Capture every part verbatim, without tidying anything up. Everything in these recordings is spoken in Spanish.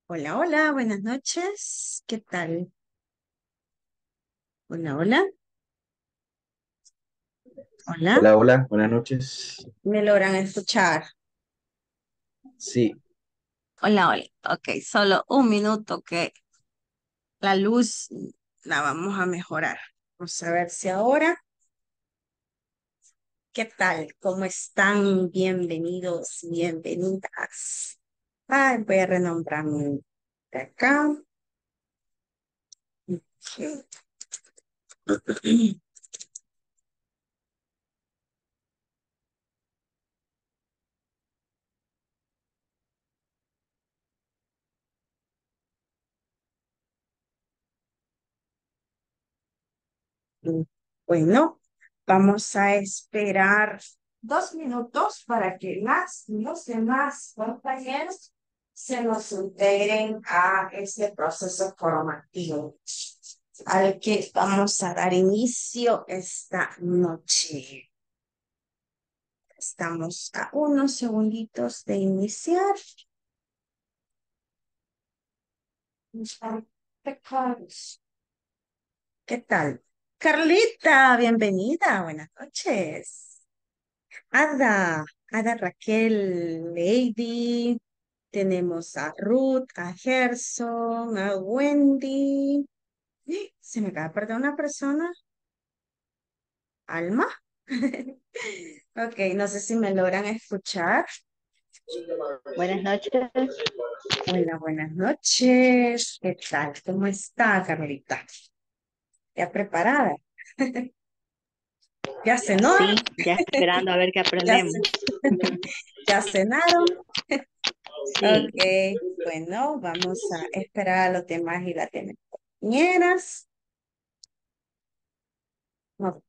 Hola, hola, buenas noches. ¿Qué tal? Hola, hola, hola. Hola, hola, buenas noches. ¿Me logran escuchar? Sí, Hola, hola. Ok, solo un minuto que la luz la vamos a mejorar. Vamos a ver si ahora. ¿Qué tal? ¿Cómo están? Bienvenidos, bienvenidas. Ay, voy a renombrarme de acá. Bueno, vamos a esperar dos minutos para que las, los demás compañeros se nos integren a este proceso formativo al que vamos a dar inicio esta noche. Estamos a unos segunditos de iniciar. ¿Qué tal? Carlita, bienvenida, buenas noches. Ada, Ada Raquel, Lady, tenemos a Ruth, a Gerson, a Wendy. ¡Eh! Se me acaba de perder una persona, Alma. Ok, no sé si me logran escuchar. Buenas noches. Hola, buenas noches. ¿Qué tal? ¿Cómo está, Carlita? ¿Ya preparada? ¿Ya cenó? Sí, ya esperando a ver qué ¿Ya, aprendemos. ce- ¿Ya cenaron? Sí, Ok, bueno, vamos a esperar a los demás y las demás compañeras. Ok.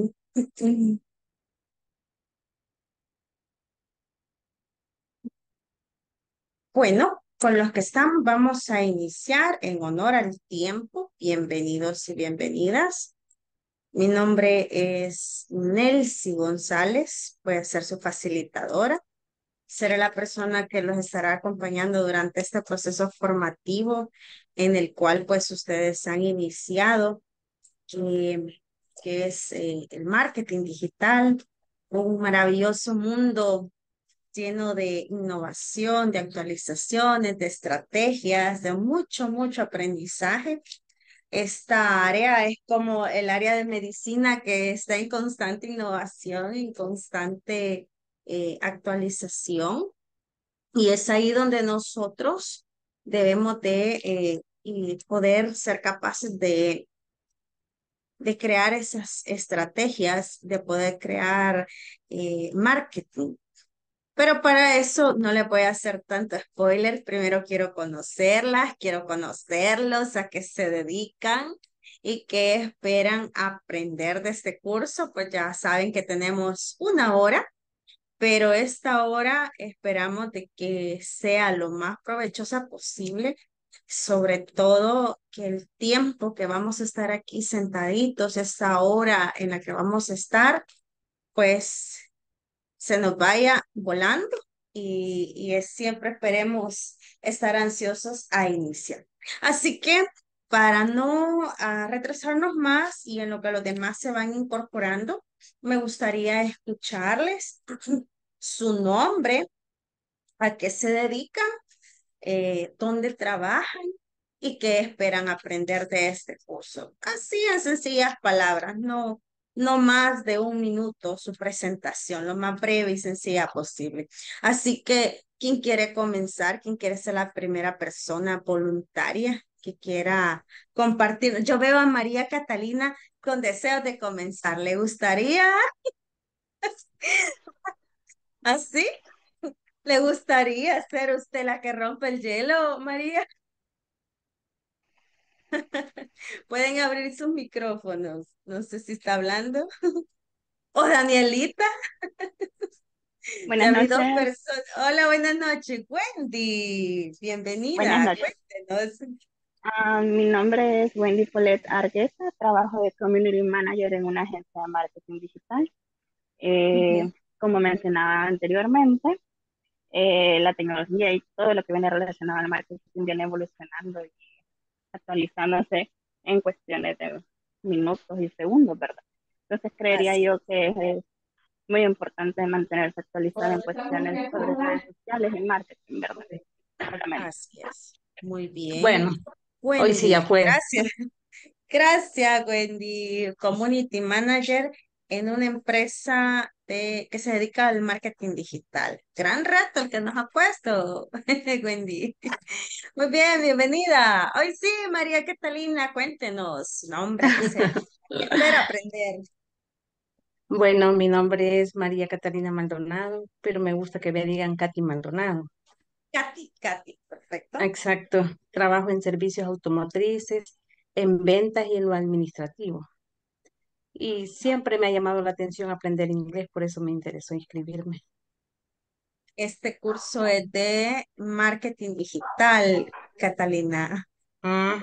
Bueno, con los que están, vamos a iniciar en honor al tiempo. Bienvenidos y bienvenidas. Mi nombre es Nelcy González, voy a ser su facilitadora. Seré la persona que los estará acompañando durante este proceso formativo en el cual pues ustedes han iniciado, que, que es eh, el marketing digital, un maravilloso mundo lleno de innovación, de actualizaciones, de estrategias, de mucho, mucho aprendizaje. Esta área es como el área de medicina que está en constante innovación, en constante eh, actualización. Y es ahí donde nosotros debemos de eh, y poder ser capaces de, de crear esas estrategias, de poder crear eh, marketing. Pero para eso no le voy a hacer tanto spoiler. Primero quiero conocerlas, quiero conocerlos, a qué se dedican y qué esperan aprender de este curso. Pues ya saben que tenemos una hora, pero esta hora esperamos de que sea lo más provechosa posible, sobre todo que el tiempo que vamos a estar aquí sentaditos, esta hora en la que vamos a estar, pues se nos vaya volando y, y es, siempre esperemos estar ansiosos a iniciar. Así que para no ah, retrasarnos más y en lo que los demás se van incorporando, me gustaría escucharles su nombre, a qué se dedican, eh, dónde trabajan y qué esperan aprender de este curso. Así en sencillas palabras, no, no más de un minuto su presentación, lo más breve y sencilla posible. Así que, ¿quién quiere comenzar? ¿Quién quiere ser la primera persona voluntaria que quiera compartir? Yo veo a María Catalina con deseos de comenzar. ¿Le gustaría así? ¿Le gustaría ser usted la que rompe el hielo, María? Pueden abrir sus micrófonos. No sé si está hablando. O Danielita, buenas ya vi dos noches. personas. Hola, buenas noches. Wendy, Buenas bienvenida. noches. Cuéntenos. Ah, mi nombre es Wendy Polet Argueta. Trabajo de Community Manager en una agencia de marketing digital. Eh, Ujú, como mencionaba anteriormente, eh, la tecnología y todo lo que viene relacionado al marketing viene evolucionando y actualizándose en cuestiones de minutos y segundos, ¿verdad? Entonces creería Así, yo que es muy importante mantenerse actualizado en cuestiones sobre redes sociales y marketing, ¿verdad? Solamente. así es. Muy bien. Bueno, hoy sí ya Wendy, fue. gracias. Gracias, Wendy. Community Manager en una empresa de, que se dedica al marketing digital. Gran reto el que nos ha puesto, Wendy. Muy bien, bienvenida. Hoy sí, María Catalina, cuéntenos. No, hombre, que se espera aprender. Bueno, mi nombre es María Catalina Maldonado, pero me gusta que me digan Katy Maldonado. Katy, Katy, perfecto. Exacto. Trabajo en servicios automotrices, en ventas y en lo administrativo. Y siempre me ha llamado la atención aprender inglés, por eso me interesó inscribirme. Este curso es de marketing digital, Catalina. Mm,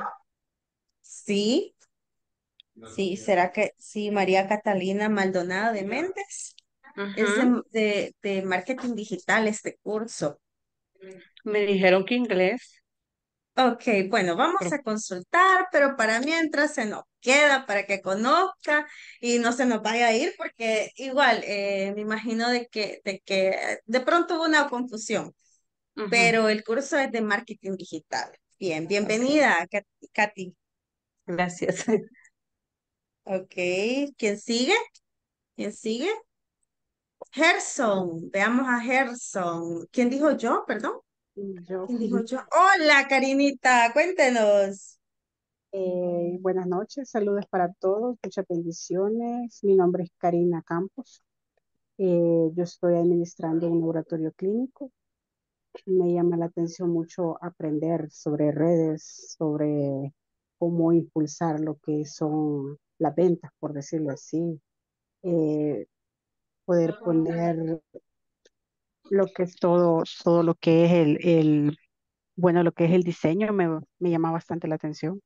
Sí, sí, ¿será que sí, María Catalina Maldonado de Méndez? Es ujú. de, de, de marketing digital este curso. Me dijeron que inglés. Ok, bueno, vamos pero- a consultar, pero para mientras se nos queda para que conozca y no se nos vaya a ir, porque igual eh, me imagino de que, de que de pronto hubo una confusión, ujú. pero el curso es de marketing digital. Bien, Ok, bienvenida, Kat- Katy. gracias. Ok, ¿quién sigue? ¿Quién sigue? Gerson, veamos a Gerson. ¿Quién dijo yo? Perdón. Yo, ¿Quién dijo yo? Hola, Karinita, cuéntenos. eh, buenas noches, saludos para todos, muchas bendiciones. Mi nombre es Karina Campos. Eh, yo estoy administrando un laboratorio clínico. Me llama la atención mucho aprender sobre redes, sobre cómo impulsar lo que son las ventas, por decirlo así. Eh, Poder poner lo que es todo, todo lo que es el, el, bueno, lo que es el diseño me, me llama bastante la atención.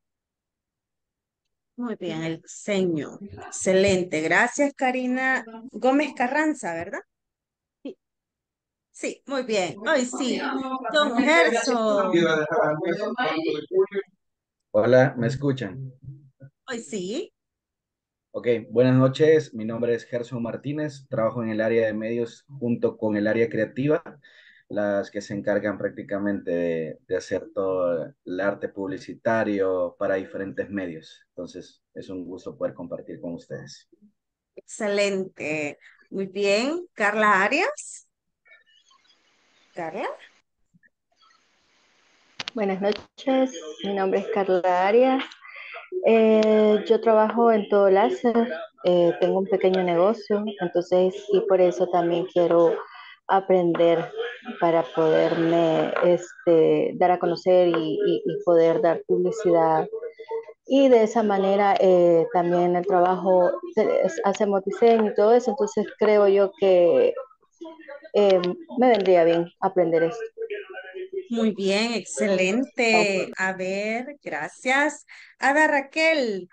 Muy bien, el diseño. Excelente. Gracias, Karina Gómez Carranza, ¿verdad? Sí, Sí, muy bien. Hoy sí. Don Gerson. Hola, ¿me escuchan? Hoy sí. Ok, buenas noches. Mi nombre es Gerson Martínez. Trabajo en el área de medios junto con el área creativa, las que se encargan prácticamente de, de hacer todo el arte publicitario para diferentes medios. Entonces, es un gusto poder compartir con ustedes. Excelente. Muy bien. Carla Arias. Carla. Buenas noches, mi nombre es Carla Arias. Eh, yo trabajo en todo láser, eh, tengo un pequeño negocio, entonces y por eso también quiero aprender para poderme este, dar a conocer y, y- y poder dar publicidad. Y de esa manera eh, también el trabajo, eh, hacemos diseño y todo eso, entonces creo yo que eh, me vendría bien aprender esto. Muy bien, excelente. A ver, gracias. Ada Raquel.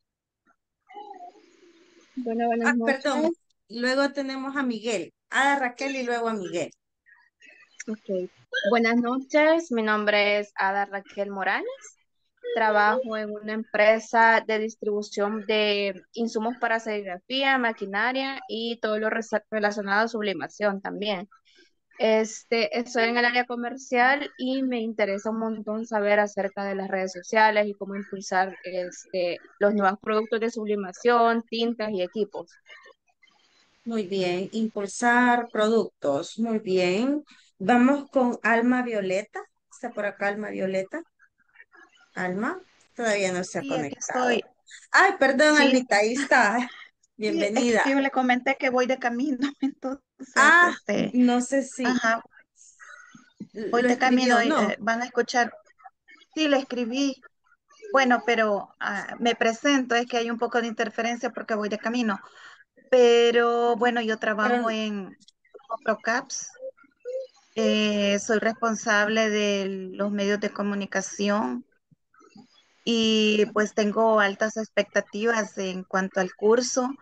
Bueno, buenas Ah, noches. perdón. Luego tenemos a Miguel. Ada Raquel y luego a Miguel. Ok. Buenas noches, mi nombre es Ada Raquel Morales. Trabajo en una empresa de distribución de insumos para serigrafía, maquinaria y todo lo resa- relacionado a sublimación también. Este, estoy en el área comercial y me interesa un montón saber acerca de las redes sociales y cómo impulsar este, los nuevos productos de sublimación, tintas y equipos. Muy bien. Impulsar productos. Muy bien. Vamos con Alma Violeta. Está por acá Alma Violeta. Alma, todavía no se ha Sí, aquí estoy. conectado. Ay, perdón, Sí, Almita, ahí está. sí, es que Bienvenida. yo le comenté que voy de camino, entonces, Ah, este, no sé si ajá, voy lo de camino escribió, y no. eh, van a escuchar. Sí, le escribí. Bueno, pero ah, me presento, es que hay un poco de interferencia porque voy de camino. Pero bueno, yo trabajo Pero en Procaps. Eh, soy responsable de los medios de comunicación y pues tengo altas expectativas en cuanto al curso.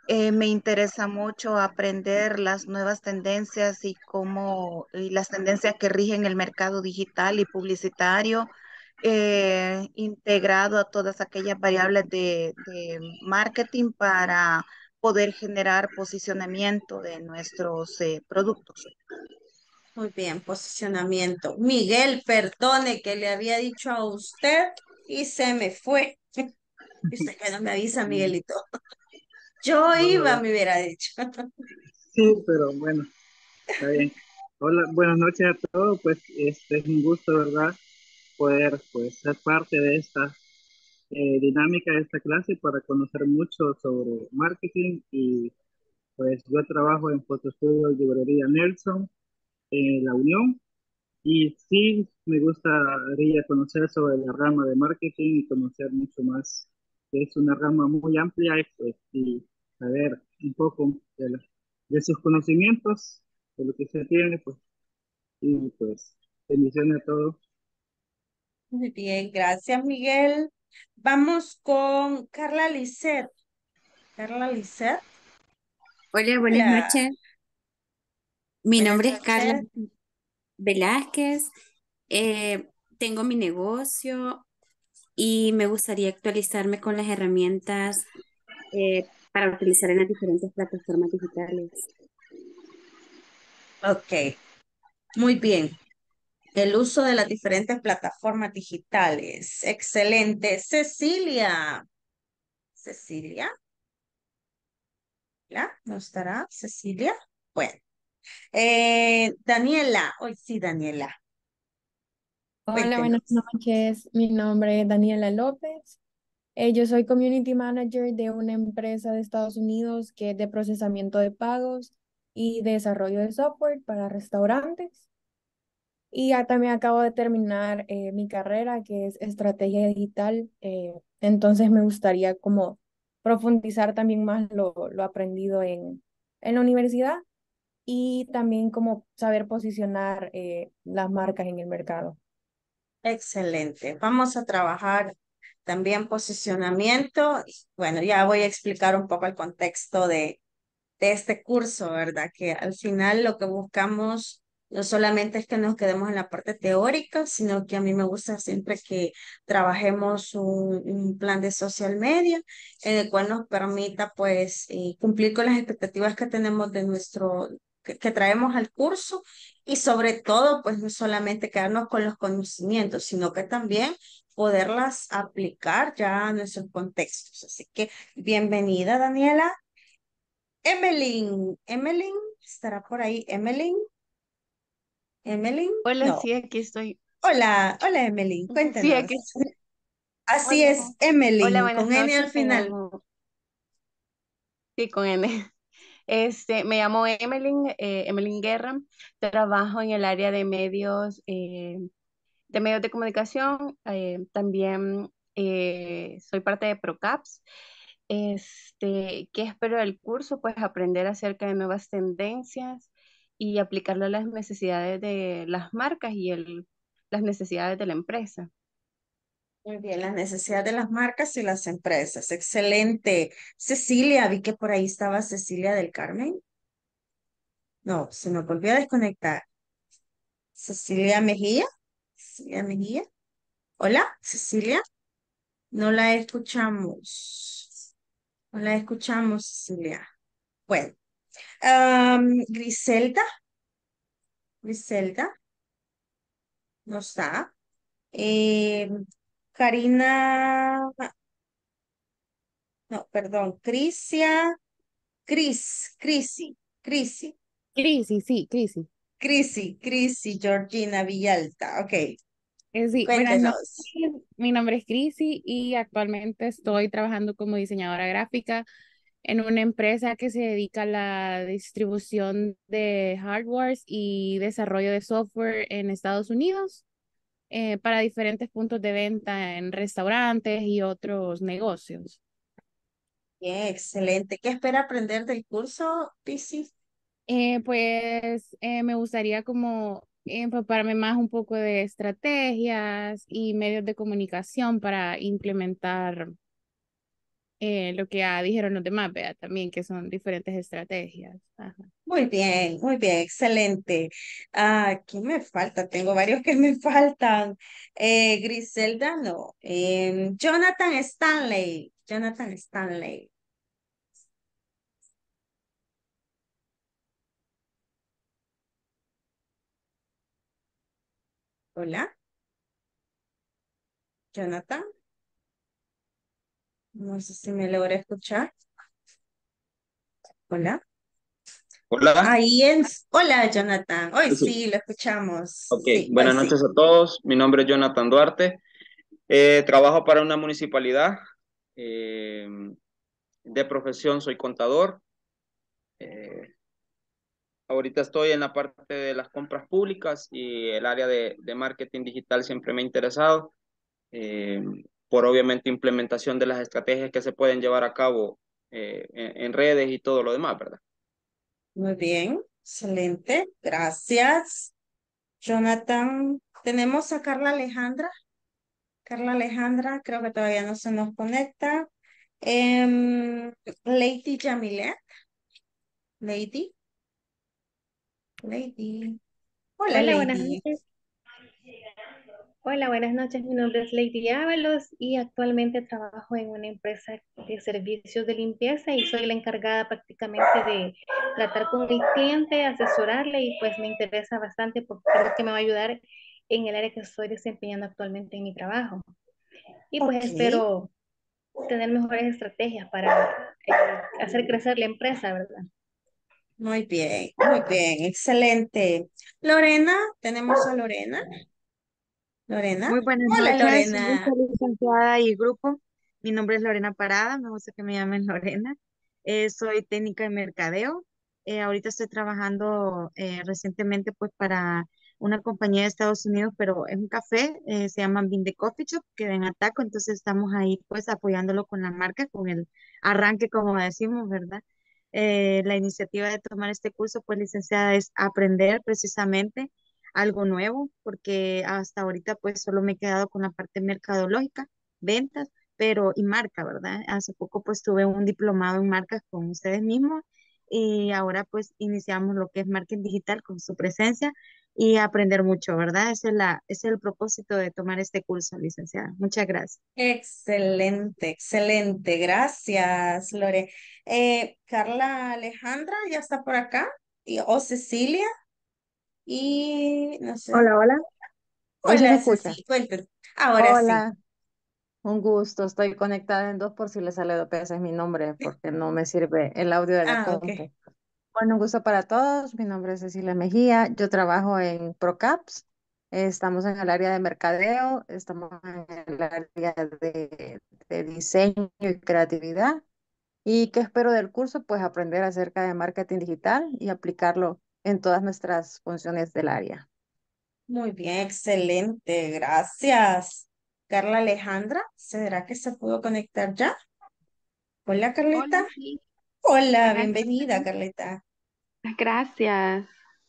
Eh, me interesa mucho aprender las nuevas tendencias y cómo y las tendencias que rigen el mercado digital y publicitario, eh, integrado a todas aquellas variables de, de marketing para poder generar posicionamiento de nuestros eh, productos. Muy bien, posicionamiento. Miguel, perdone que le había dicho a usted y se me fue. Y usted que no me avisa, Miguelito. Yo No, iba, no, me hubiera dicho. sí, pero bueno, está bien. Hola, buenas noches a todos. Pues este es un gusto, ¿verdad? Poder pues ser parte de esta eh, dinámica de esta clase para conocer mucho sobre marketing y pues yo trabajo en Fotostudio Librería Nelson en La Unión y sí me gustaría conocer sobre la rama de marketing y conocer mucho más, que es una rama muy amplia y, pues, y saber un poco de, la- de sus conocimientos, de lo que se tiene, pues, y pues bendiciones a todos. Muy bien, gracias, Miguel. Vamos con Carla Lisset. Carla Lisset. Hola, buenas Hola, noches. Mi buenas nombre es Carla noches. Velázquez. Eh, tengo mi negocio y me gustaría actualizarme con las herramientas eh, para utilizar en las diferentes plataformas digitales. Ok, muy bien. El uso de las diferentes plataformas digitales. Excelente. Cecilia. Cecilia, ¿ya? ¿No estará Cecilia? Bueno. Eh, Daniela. Hoy sí, Daniela. Hola, buenas Cuéntenos. noches. Mi nombre es Daniela López. Eh, yo soy Community Manager de una empresa de Estados Unidos que es de procesamiento de pagos y desarrollo de software para restaurantes. Y ya también acabo de terminar eh, mi carrera, que es estrategia digital. Eh, entonces me gustaría como profundizar también más lo, lo aprendido en, en la universidad y también como saber posicionar eh, las marcas en el mercado. Excelente. Vamos a trabajar también posicionamiento. Bueno, ya voy a explicar un poco el contexto de, de este curso, ¿verdad? Que al final lo que buscamos no solamente es que nos quedemos en la parte teórica, sino que a mí me gusta siempre que trabajemos un, un plan de social media en el cual nos permita pues eh, cumplir con las expectativas que tenemos de nuestro, que, que traemos al curso y sobre todo pues no solamente quedarnos con los conocimientos, sino que también poderlas aplicar ya a nuestros contextos. Así que bienvenida, Daniela. Emeline, Emeline, ¿estará por ahí? Emeline, Emeline, Hola, no. sí, aquí estoy. Hola, hola Emeline, Sí, aquí cuéntenos. estoy. Así Hola. es, Hola, Emeline, buenas con N al noches. Me final. llamo, sí, con N. Este, me llamo Emeline, eh, Emeline Guerra. Trabajo en el área de medios, eh, de medios de comunicación. Eh, también eh, soy parte de ProCaps. Este, ¿qué espero del curso? Pues aprender acerca de nuevas tendencias y aplicarlo a las necesidades de las marcas y el, las necesidades de la empresa. Muy bien, las necesidades de las marcas y las empresas. Excelente. Cecilia, vi que por ahí estaba Cecilia del Carmen. No, se me volvió a desconectar. Cecilia Mejía. Cecilia Mejía. Hola, Cecilia. No la escuchamos. No la escuchamos, Cecilia. Bueno, am, Griselda. Griselda. No está. Eh, Karina, no, perdón, Crisia, Cris, Crisi, Crisi, Crisis, sí, crisis. Crisi, Crisi, Georgina Villalta. Ok, Eh, sí, buenas noches. cuéntenos. Mi nombre es Crisi y actualmente estoy trabajando como diseñadora gráfica en una empresa que se dedica a la distribución de hardware y desarrollo de software en Estados Unidos eh, para diferentes puntos de venta en restaurantes y otros negocios. Bien, excelente. ¿Qué espera aprender del curso, Crisi? Eh, pues eh, me gustaría como empaparme más un poco de estrategias y medios de comunicación para implementar eh, lo que ya dijeron los demás, vea, también que son diferentes estrategias. Ajá. Muy bien, muy bien, excelente. Ah, ¿quién me falta? Tengo varios que me faltan. Eh, Griselda, no. Em, Jonathan Stanley. Jonathan Stanley. Hola, Jonathan. No sé si me logra escuchar. Hola. Hola, Ahí es. Hola, Jonathan. Hoy sí. sí, lo escuchamos. Ok, Sí, hoy buenas sí. noches a todos. Mi nombre es Jonathan Duarte. Eh, trabajo para una municipalidad. Eh, de profesión soy contador. Eh, Ahorita estoy en la parte de las compras públicas y el área de, de marketing digital siempre me ha interesado. eh, por obviamente implementación de las estrategias que se pueden llevar a cabo eh, en, en redes y todo lo demás, ¿verdad? Muy bien, excelente. Gracias, Jonathan. Tenemos a Carla Alejandra. Carla Alejandra, creo que todavía no se nos conecta. Em, Lady Yamilet. Lady. Lady. Hola, Hola, buenas Lady. noches. Hola, buenas noches. Mi nombre es Lady Ábalos y actualmente trabajo en una empresa de servicios de limpieza y soy la encargada prácticamente de tratar con el cliente, asesorarle y pues me interesa bastante porque creo que me va a ayudar en el área que estoy desempeñando actualmente en mi trabajo. Y pues Ok, espero tener mejores estrategias para eh, hacer crecer la empresa, ¿verdad? muy bien, muy bien, excelente. Lorena, tenemos a Lorena. Lorena. Muy buenas Hola, noches, un gusto, Lorena. licenciada y grupo. Mi nombre es Lorena Parada, me gusta que me llamen Lorena. Eh, soy técnica de mercadeo. Eh, ahorita estoy trabajando eh, recientemente pues para una compañía de Estados Unidos, pero es un café, eh, se llama Bean the Coffee Shop, que en Ataco, entonces estamos ahí pues apoyándolo con la marca, con el arranque, como decimos, ¿verdad? Eh, la iniciativa de tomar este curso, pues licenciada, es aprender precisamente algo nuevo, porque hasta ahorita pues solo me he quedado con la parte mercadológica, ventas, pero y marca, ¿verdad? Hace poco pues tuve un diplomado en marcas con ustedes mismos y ahora pues iniciamos lo que es marketing digital con su presencia y aprender mucho, ¿verdad? Ese es la, ese es el propósito de tomar este curso, licenciada. Muchas gracias. Excelente, excelente. Gracias, Lore. Eh, Carla Alejandra ya está por acá. Y, o Cecilia. Y no sé. Hola, hola. Hoy sí me Hola, escucha. Ceci. Cuéntame. Ahora sí. Hola, un gusto. Estoy conectada en dos por si le sale dos veces mi nombre porque no me sirve el audio de la Ah, ok. compu. Bueno, un gusto para todos. Mi nombre es Cecilia Mejía. Yo trabajo en Procaps. Estamos en el área de mercadeo, estamos en el área de, de diseño y creatividad. ¿Y qué espero del curso? Pues aprender acerca de marketing digital y aplicarlo en todas nuestras funciones del área. Muy bien, excelente. Gracias. Carla Alejandra, ¿será que se pudo conectar ya? Hola, Hola, Carlita. sí. Hola, Buenas bienvenida, noches. Carlita. Gracias.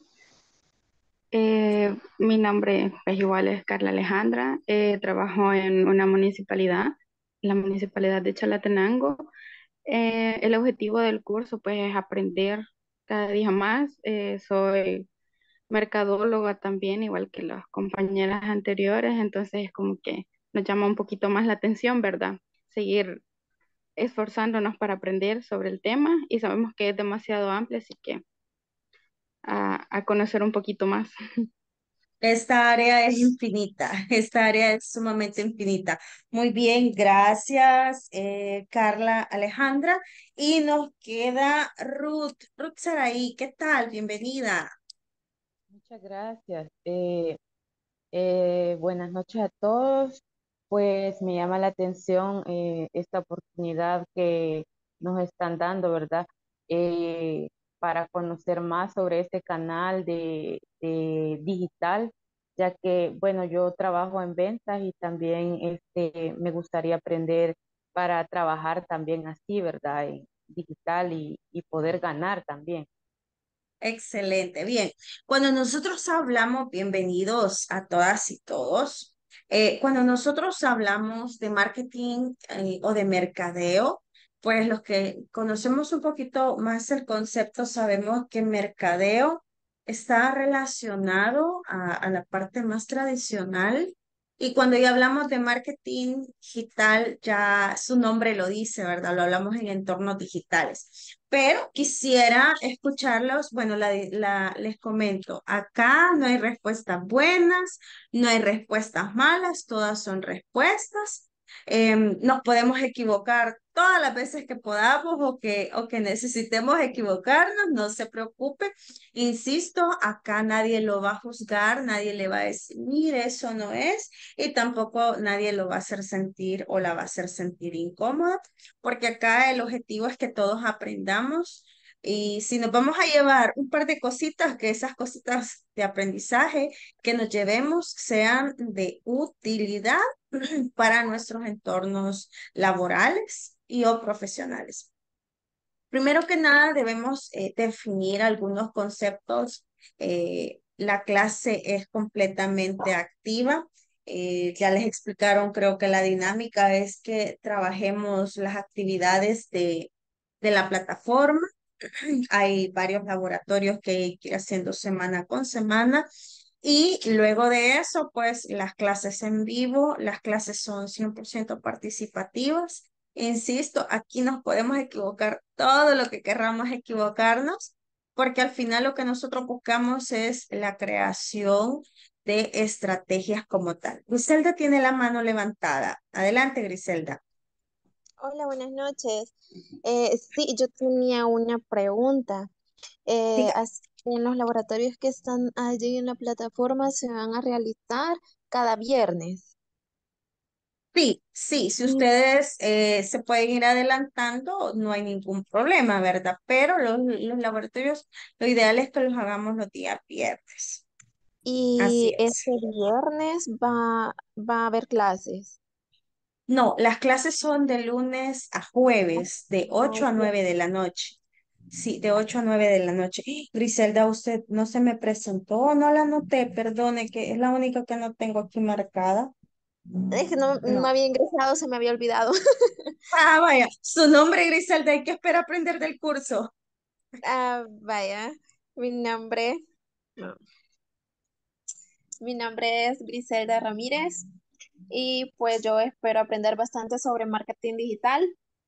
Eh, mi nombre pues, igual es Carla Alejandra. Eh, trabajo en una municipalidad, la municipalidad de Chalatenango. Eh, el objetivo del curso pues es aprender cada día más. Eh, soy mercadóloga también, igual que las compañeras anteriores, entonces es como que nos llama un poquito más la atención, ¿verdad? Seguir esforzándonos para aprender sobre el tema y sabemos que es demasiado amplio, así que a, a conocer un poquito más. Esta área es infinita, esta área es sumamente infinita. Muy bien, gracias, eh, Carla Alejandra. Y nos queda Ruth. Ruth Saraí, ¿qué tal? Bienvenida. Muchas gracias. Eh, eh, buenas noches a todos. Pues me llama la atención eh, esta oportunidad que nos están dando, ¿verdad? Eh, para conocer más sobre este canal de, de digital, ya que, bueno, yo trabajo en ventas y también este, me gustaría aprender para trabajar también así, ¿verdad? En digital y, y poder ganar también. Excelente, bien. Cuando nosotros hablamos, bienvenidos a todas y todos. Eh, cuando nosotros hablamos de marketing eh, o de mercadeo, pues los que conocemos un poquito más el concepto sabemos que mercadeo está relacionado a, a la parte más tradicional. Y cuando ya hablamos de marketing digital, ya su nombre lo dice, ¿verdad? Lo hablamos en entornos digitales. Pero quisiera escucharlos. Bueno, la, la- les comento, acá no hay respuestas buenas, no hay respuestas malas, todas son respuestas. Em, nos podemos equivocar todas las veces que podamos o que, o que necesitemos equivocarnos, no se preocupe. Insisto, acá nadie lo va a juzgar, nadie le va a decir, mire, eso no es, y tampoco nadie lo va a hacer sentir o la va a hacer sentir incómoda, porque acá el objetivo es que todos aprendamos. Y si nos vamos a llevar un par de cositas, que esas cositas de aprendizaje que nos llevemos sean de utilidad para nuestros entornos laborales y o profesionales. Primero que nada, debemos eh, definir algunos conceptos. Eh, la clase es completamente activa. Eh, ya les explicaron, creo que la dinámica es que trabajemos las actividades de, de la plataforma. Hay varios laboratorios que hay que ir haciendo semana con semana. Y luego de eso, pues las clases en vivo, las clases son cien por ciento participativas. Insisto, aquí nos podemos equivocar todo lo que querramos equivocarnos, porque al final lo que nosotros buscamos es la creación de estrategias como tal. Griselda tiene la mano levantada. Adelante, Griselda. Hola, buenas noches. Eh, sí, yo tenía una pregunta. Eh, Diga. as- en los laboratorios que están allí en la plataforma se van a realizar cada viernes. Sí, sí, si Y, ustedes eh, se pueden ir adelantando, no hay ningún problema, ¿verdad? Pero los, los laboratorios, lo ideal es que los hagamos los días viernes. Así y es. este viernes va, va a haber clases. No, las clases son de lunes a jueves, de Ah, ocho a ya. nueve de la noche. Sí, de ocho a nueve de la noche. ¡Ah! Griselda, usted no se me presentó, no la anoté, perdone, que es la única que no tengo aquí marcada. Es que no, no No. había ingresado, se me había olvidado. Ah, vaya, su nombre, Griselda, hay que esperar a aprender del curso. Ah, vaya, mi nombre, no, mi nombre es Griselda Ramírez y pues yo espero aprender bastante sobre marketing digital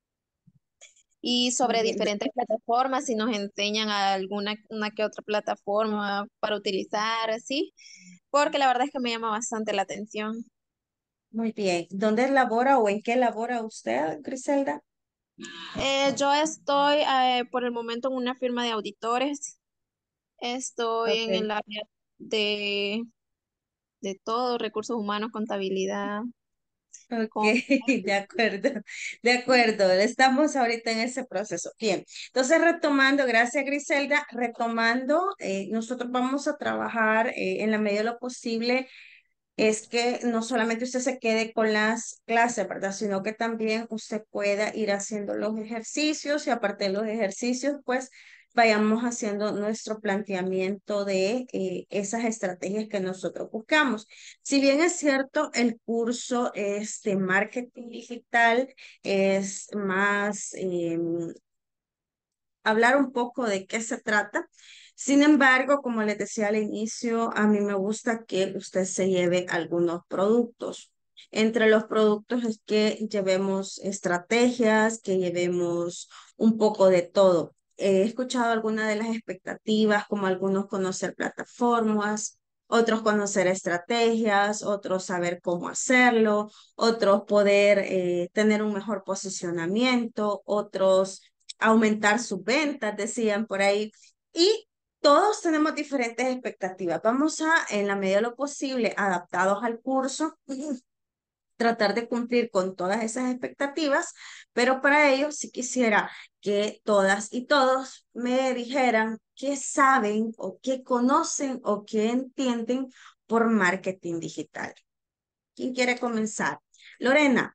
y Muy sobre bien. diferentes plataformas, si nos enseñan alguna una que otra plataforma para utilizar, así, porque la verdad es que me llama bastante la atención. Muy bien. ¿Dónde labora o en qué labora usted, Griselda? Eh, yo estoy eh, por el momento en una firma de auditores, estoy en Ok. el área de, de todo, recursos humanos, contabilidad, Ok, con... de acuerdo, de acuerdo. Estamos ahorita en ese proceso. Bien, entonces retomando, gracias Griselda, retomando, eh, nosotros vamos a trabajar eh, en la medida de lo posible es que no solamente usted se quede con las clases, ¿verdad? Sino que también usted pueda ir haciendo los ejercicios y aparte de los ejercicios, pues vayamos haciendo nuestro planteamiento de eh, esas estrategias que nosotros buscamos. Si bien es cierto, el curso es de marketing digital, es más... em, hablar un poco de qué se trata. Sin embargo, como les decía al inicio, a mí me gusta que usted se lleve algunos productos. Entre los productos es que llevemos estrategias, que llevemos un poco de todo. He escuchado algunas de las expectativas, como algunos conocer plataformas, otros conocer estrategias, otros saber cómo hacerlo, otros poder eh, tener un mejor posicionamiento, otros aumentar sus ventas, decían por ahí. Y todos tenemos diferentes expectativas. Vamos a, en la medida de lo posible, adaptados al curso, tratar de cumplir con todas esas expectativas, pero para ello sí quisiera que todas y todos me dijeran qué saben o qué conocen o qué entienden por marketing digital. ¿Quién quiere comenzar? Lorena.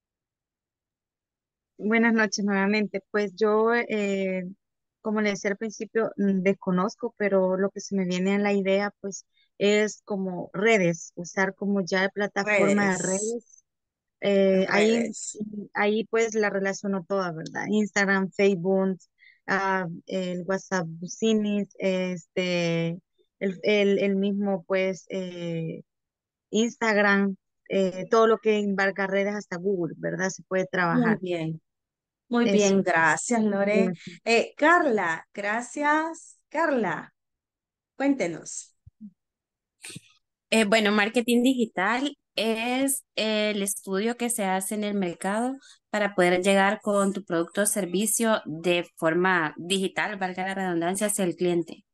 Buenas noches nuevamente. Pues yo, eh, como le decía al principio, mm, desconozco, pero lo que se me viene a la idea, pues, es como redes, usar como ya plataforma de Redes. redes Eh, ahí, Redes. ahí pues la relaciono toda, ¿verdad? Instagram, Facebook, ah, el WhatsApp Business, este, el, el, el mismo pues eh, Instagram, eh, todo lo que embarca redes hasta Google, ¿verdad? Se puede Muy trabajar. bien, muy Eso. bien, gracias, Lore. Gracias. Eh, Carla, gracias. Carla, cuéntenos. Eh, bueno, marketing digital es el estudio que se hace en el mercado para poder llegar con tu producto o servicio de forma digital, valga la redundancia, hacia el cliente.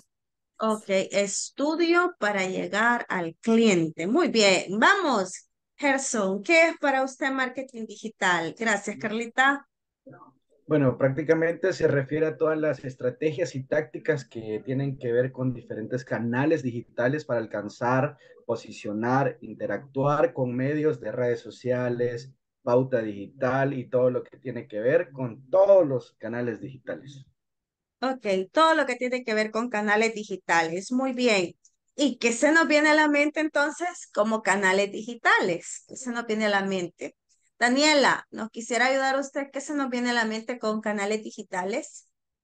Ok, estudio para llegar al cliente. Muy bien, vamos, Gerson, ¿qué es para usted marketing digital? Gracias, Carlita. Bueno, prácticamente se refiere a todas las estrategias y tácticas que tienen que ver con diferentes canales digitales para alcanzar, posicionar, interactuar con medios de redes sociales, pauta digital y todo lo que tiene que ver con todos los canales digitales. Ok, todo lo que tiene que ver con canales digitales. Muy bien. ¿Y qué se nos viene a la mente entonces como canales digitales? ¿Qué se nos viene a la mente? Daniela, ¿nos quisiera ayudar usted? ¿Qué se nos viene a la mente con canales digitales?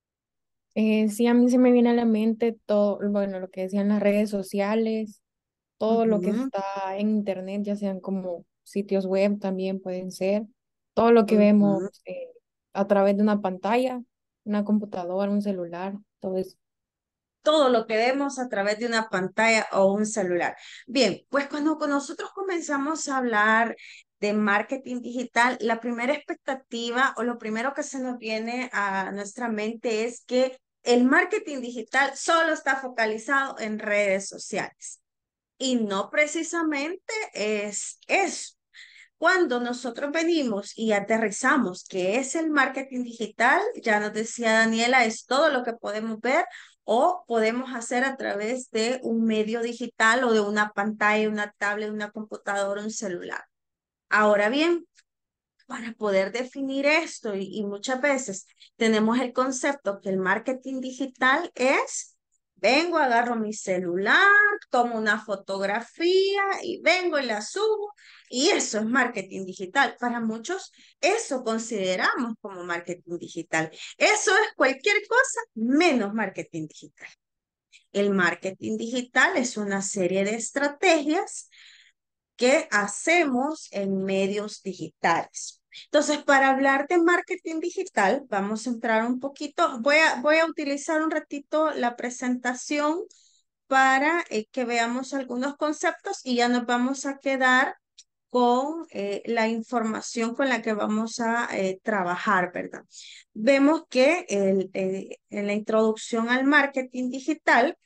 Eh, sí, a mí se me viene a la mente todo, bueno, lo que decían las redes sociales, todo lo que Ujú, está en internet, ya sean como sitios web también pueden ser, todo lo que vemos ujú. eh, a través de una pantalla, una computadora, un celular, todo eso. Todo lo que vemos a través de una pantalla o un celular. Bien, pues cuando con nosotros comenzamos a hablar de marketing digital, la primera expectativa o lo primero que se nos viene a nuestra mente es que el marketing digital solo está focalizado en redes sociales. Y no precisamente es eso. Cuando nosotros venimos y aterrizamos que es el marketing digital, ya nos decía Daniela, es todo lo que podemos ver o podemos hacer a través de un medio digital o de una pantalla, una tablet, una computadora, un celular. Ahora bien, para poder definir esto y, y muchas veces tenemos el concepto que el marketing digital es, vengo, agarro mi celular, tomo una fotografía y vengo y la subo y eso es marketing digital. Para muchos eso consideramos como marketing digital. Eso es cualquier cosa menos marketing digital. El marketing digital es una serie de estrategias que hacemos en medios digitales. Entonces, para hablar de marketing digital, vamos a entrar un poquito, voy a, voy a utilizar un ratito la presentación para eh, que veamos algunos conceptos y ya nos vamos a quedar con eh, la información con la que vamos a eh, trabajar, ¿verdad? Vemos que el, eh, en la introducción al marketing digital,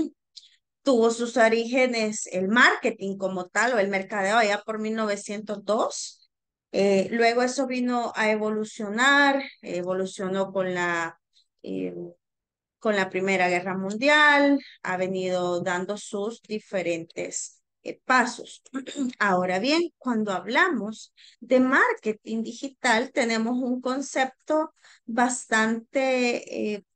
tuvo sus orígenes el marketing como tal o el mercadeo allá por mil novecientos dos. Eh, luego eso vino a evolucionar, evolucionó con la, eh, con la Primera Guerra Mundial, ha venido dando sus diferentes eh, pasos. Ahora bien, cuando hablamos de marketing digital, tenemos un concepto bastante eh,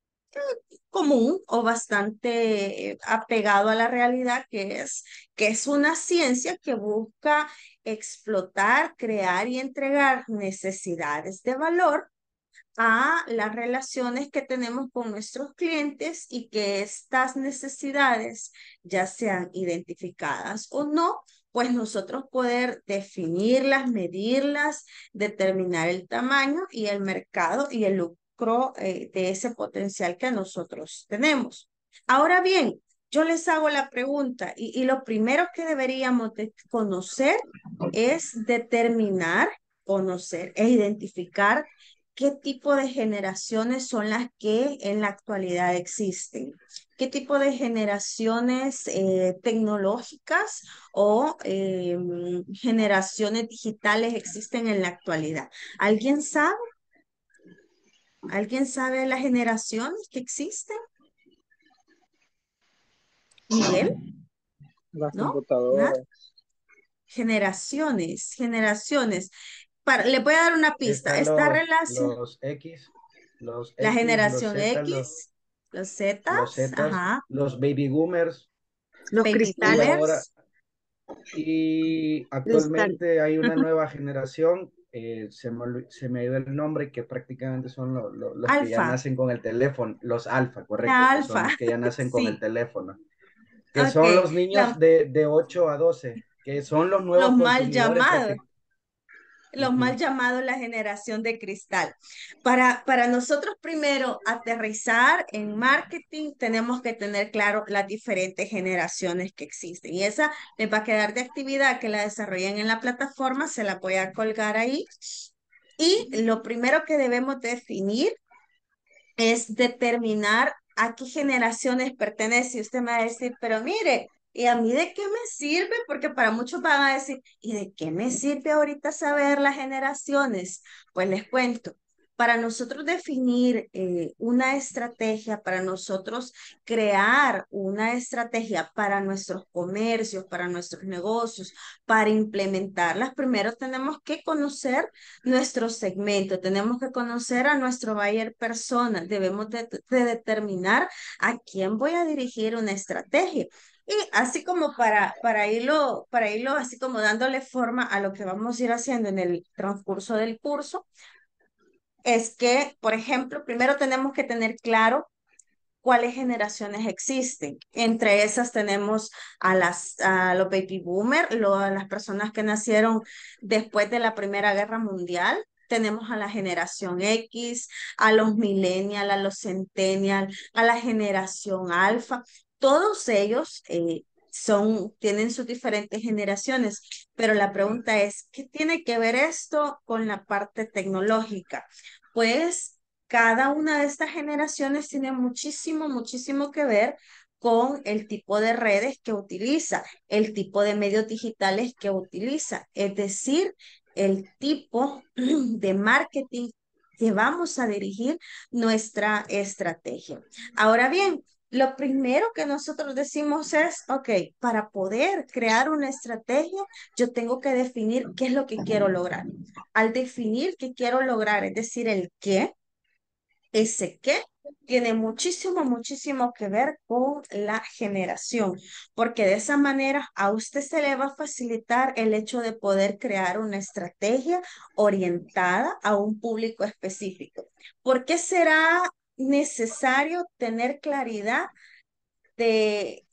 común o bastante eh, apegado a la realidad, que es, que es una ciencia que busca explotar, crear y entregar necesidades de valor a las relaciones que tenemos con nuestros clientes y que estas necesidades ya sean identificadas o no, pues nosotros poder definirlas, medirlas, determinar el tamaño y el mercado y el lucro eh, de ese potencial que nosotros tenemos. Ahora bien, yo les hago la pregunta y, y lo primero que deberíamos de conocer es determinar, conocer e identificar qué tipo de generaciones son las que en la actualidad existen, qué tipo de generaciones eh, tecnológicas o eh, generaciones digitales existen en la actualidad. ¿Alguien sabe? ¿Alguien sabe las generaciones que existen? Miguel, Las ¿no? ¿Nada? computadoras. Generaciones, generaciones. Para, le voy a dar una pista. Están Esta los, relación, los X, los la X, los generación Z, los, X, los los Zetas, Zetas, ajá, los baby boomers Los baby y cristales. ahora boomers, Y Cristal. actualmente hay una nueva generación, eh, se me, olvi- se me ha ido el nombre, que prácticamente son lo- lo- los que ya Alfa, nacen con el teléfono, los alfa, correcto, la que son alfa, los que ya nacen con el sí, teléfono, que ok, son los niños la- de, de ocho a doce, que son los los nuevos mal consumidores llamados. prácticamente. Los mal llamados la generación de cristal. Para, para nosotros primero aterrizar en marketing, tenemos que tener claro las diferentes generaciones que existen. Y esa les va a quedar de actividad que la desarrollen en la plataforma, se la voy a colgar ahí. Y lo primero que debemos definir es determinar a qué generaciones pertenece. Y usted me va a decir, pero mire, ¿y a mí de qué me sirve? Porque para muchos van a decir, ¿y de qué me sirve ahorita saber las generaciones? Pues les cuento. Para nosotros definir eh, una estrategia, para nosotros crear una estrategia para nuestros comercios, para nuestros negocios, para implementarlas, primero tenemos que conocer nuestro segmento, tenemos que conocer a nuestro buyer persona, debemos de, de determinar a quién voy a dirigir una estrategia. Y así como para, para irlo, para irlo así como dándole forma a lo que vamos a ir haciendo en el transcurso del curso, es que, por ejemplo, primero tenemos que tener claro cuáles generaciones existen. Entre esas tenemos a, las, a los baby boomers, lo- a las personas que nacieron después de la Primera Guerra Mundial. Tenemos a la generación X, a los millennials, a los centennials, a la generación alfa. Todos ellos eh, son, tienen sus diferentes generaciones, pero la pregunta es, ¿qué tiene que ver esto con la parte tecnológica? Pues cada una de estas generaciones tiene muchísimo, muchísimo que ver con el tipo de redes que utiliza, el tipo de medios digitales que utiliza, es decir, el tipo de marketing que vamos a dirigir nuestra estrategia. Ahora bien, lo primero que nosotros decimos es, ok, para poder crear una estrategia, yo tengo que definir qué es lo que quiero lograr. Al definir qué quiero lograr, es decir, el qué, ese qué tiene muchísimo, muchísimo que ver con la generación, porque de esa manera a usted se le va a facilitar el hecho de poder crear una estrategia orientada a un público específico. ¿Por qué será necesario tener claridad de,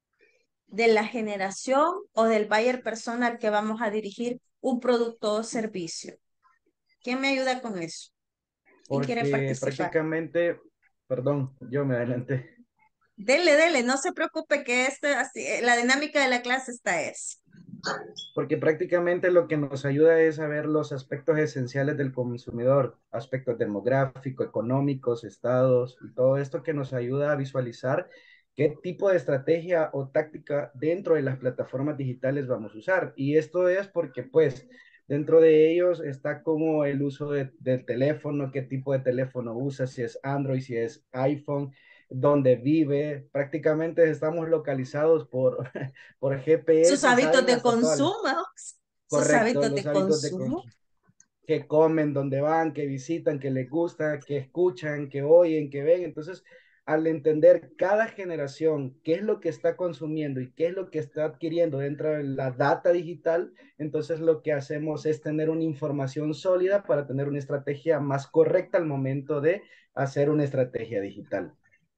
de la generación o del buyer persona al que vamos a dirigir un producto o servicio? ¿Quién me ayuda con eso? ¿Quién quiere Porque participar? prácticamente, perdón, yo me adelanté. Dele, dele, no se preocupe que este, así, eh, la dinámica de la clase está es. Porque prácticamente lo que nos ayuda es a ver los aspectos esenciales del consumidor, aspectos demográficos, económicos, estados, y todo esto que nos ayuda a visualizar qué tipo de estrategia o táctica dentro de las plataformas digitales vamos a usar. Y esto es porque, pues, dentro de ellos está como el uso de, del teléfono, qué tipo de teléfono usa, si es Android, si es iPhone, dónde vive. Prácticamente estamos localizados por por Sus G P S, hábitos saben de hasta todas las, consumo, sus correcto, hábitos de los hábitos de con- consumo. que comen, dónde van, que visitan, que les gusta, que escuchan, que oyen, que ven. Entonces, al entender cada generación qué es lo que está consumiendo y qué es lo que está adquiriendo dentro de la data digital, entonces lo que hacemos es tener una información sólida para tener una estrategia más correcta al momento de hacer una estrategia digital.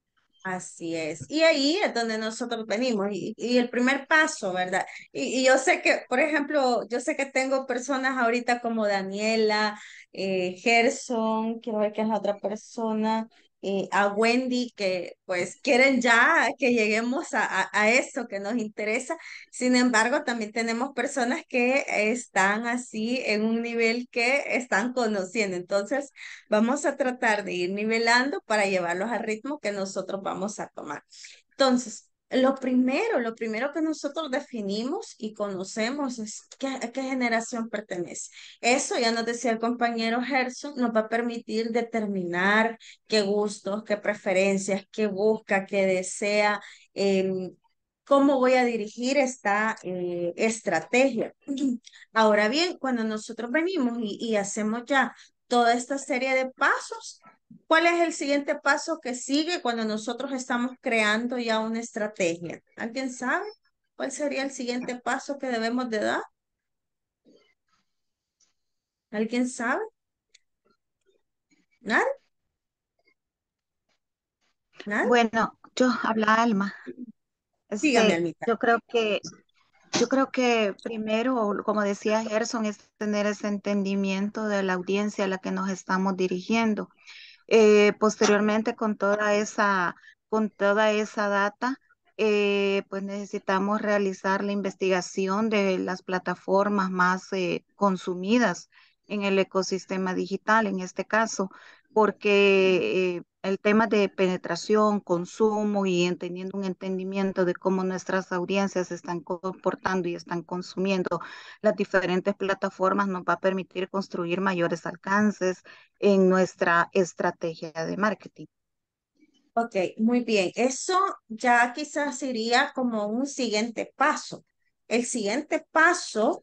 Así es. Y ahí es donde nosotros venimos. Y, y el primer paso, ¿verdad? Y, y yo sé que, por ejemplo, yo sé que tengo personas ahorita como Daniela, eh, Gerson, quiero ver quién es la otra persona, eh, a Wendy, que pues quieren ya que lleguemos a, a, a eso que nos interesa. Sin embargo, también tenemos personas que están así en un nivel que están conociendo. Entonces, vamos a tratar de ir nivelando para llevarlos al ritmo que nosotros vamos a tomar. Entonces, lo primero, lo primero que nosotros definimos y conocemos es qué, a qué generación pertenece. Eso, ya nos decía el compañero Gerson, nos va a permitir determinar qué gustos, qué preferencias, qué busca, qué desea, em, cómo voy a dirigir esta eh, estrategia. Ahora bien, cuando nosotros venimos y, y hacemos ya toda esta serie de pasos, ¿cuál es el siguiente paso que sigue cuando nosotros estamos creando ya una estrategia? ¿Alguien sabe? ¿Cuál sería el siguiente paso que debemos de dar? ¿Alguien sabe? ¿Nadie? ¿Nadie? Bueno, yo habla Alma. Dígame, Este, Almita. yo creo que, yo creo que primero, como decía Gerson, es tener ese entendimiento de la audiencia a la que nos estamos dirigiendo. Eh, posteriormente, con toda esa, con toda esa data, eh, pues necesitamos realizar la investigación de las plataformas más eh, consumidas en el ecosistema digital, en este caso, porque eh, el tema de penetración, consumo y en- teniendo un entendimiento de cómo nuestras audiencias se están comportando y están consumiendo las diferentes plataformas nos va a permitir construir mayores alcances en nuestra estrategia de marketing. Ok, muy bien. Eso ya quizás sería como un siguiente paso. El siguiente paso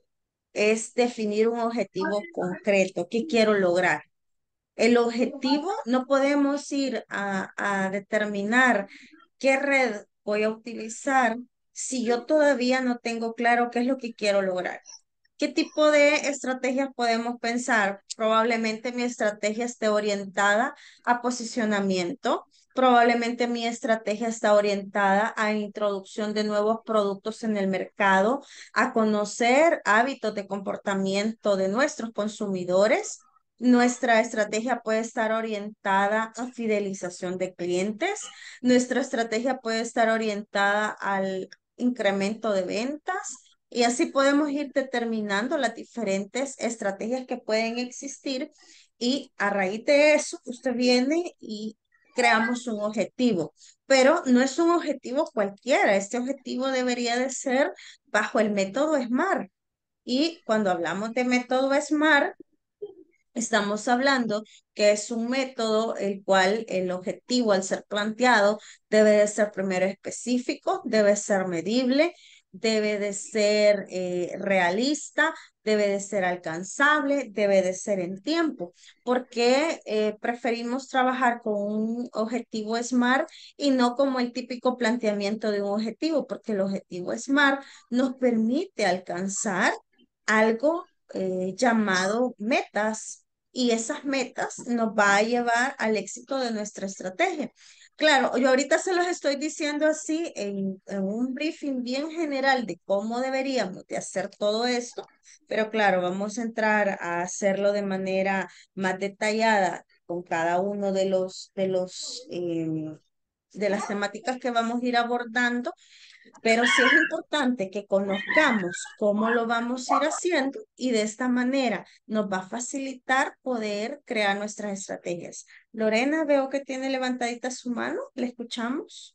es definir un objetivo concreto. ¿Qué quiero lograr? El objetivo, no podemos ir a, a determinar qué red voy a utilizar si yo todavía no tengo claro qué es lo que quiero lograr. ¿Qué tipo de estrategias podemos pensar? Probablemente mi estrategia esté orientada a posicionamiento. Probablemente mi estrategia está orientada a introducción de nuevos productos en el mercado, a conocer hábitos de comportamiento de nuestros consumidores. Nuestra estrategia puede estar orientada a fidelización de clientes. Nuestra estrategia puede estar orientada al incremento de ventas. Y así podemos ir determinando las diferentes estrategias que pueden existir y a raíz de eso usted viene y creamos un objetivo, pero no es un objetivo cualquiera, este objetivo debería de ser bajo el método SMART. Y cuando hablamos de método SMART, estamos hablando que es un método el cual el objetivo al ser planteado debe de ser primero específico, debe ser medible, debe de ser eh, realista, debe de ser alcanzable, debe de ser en tiempo. Porque eh, preferimos trabajar con un objetivo SMART y no como el típico planteamiento de un objetivo? Porque el objetivo SMART nos permite alcanzar algo eh, llamado metas y esas metas nos va a llevar al éxito de nuestra estrategia. Claro, yo ahorita se los estoy diciendo así en, en un briefing bien general de cómo deberíamos de hacer todo esto, pero claro, vamos a entrar a hacerlo de manera más detallada con cada uno de los, de los, em, de las temáticas que vamos a ir abordando, pero sí es importante que conozcamos cómo lo vamos a ir haciendo y de esta manera nos va a facilitar poder crear nuestras estrategias. Lorena, veo que tiene levantadita su mano. ¿Le escuchamos?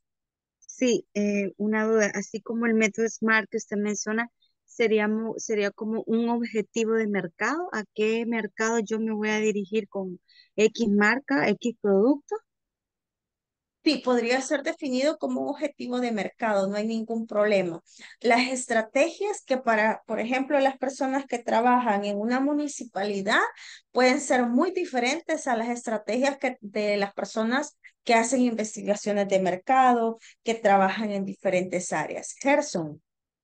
Sí, eh, una duda, así como el método SMART que usted menciona, sería, mu- sería como un objetivo de mercado. ¿A qué mercado yo me voy a dirigir con X marca, X producto? Sí, podría ser definido como un objetivo de mercado, no hay ningún problema. Las estrategias que para, por ejemplo, las personas que trabajan en una municipalidad pueden ser muy diferentes a las estrategias que, de las personas que hacen investigaciones de mercado, que trabajan en diferentes áreas. Gerson,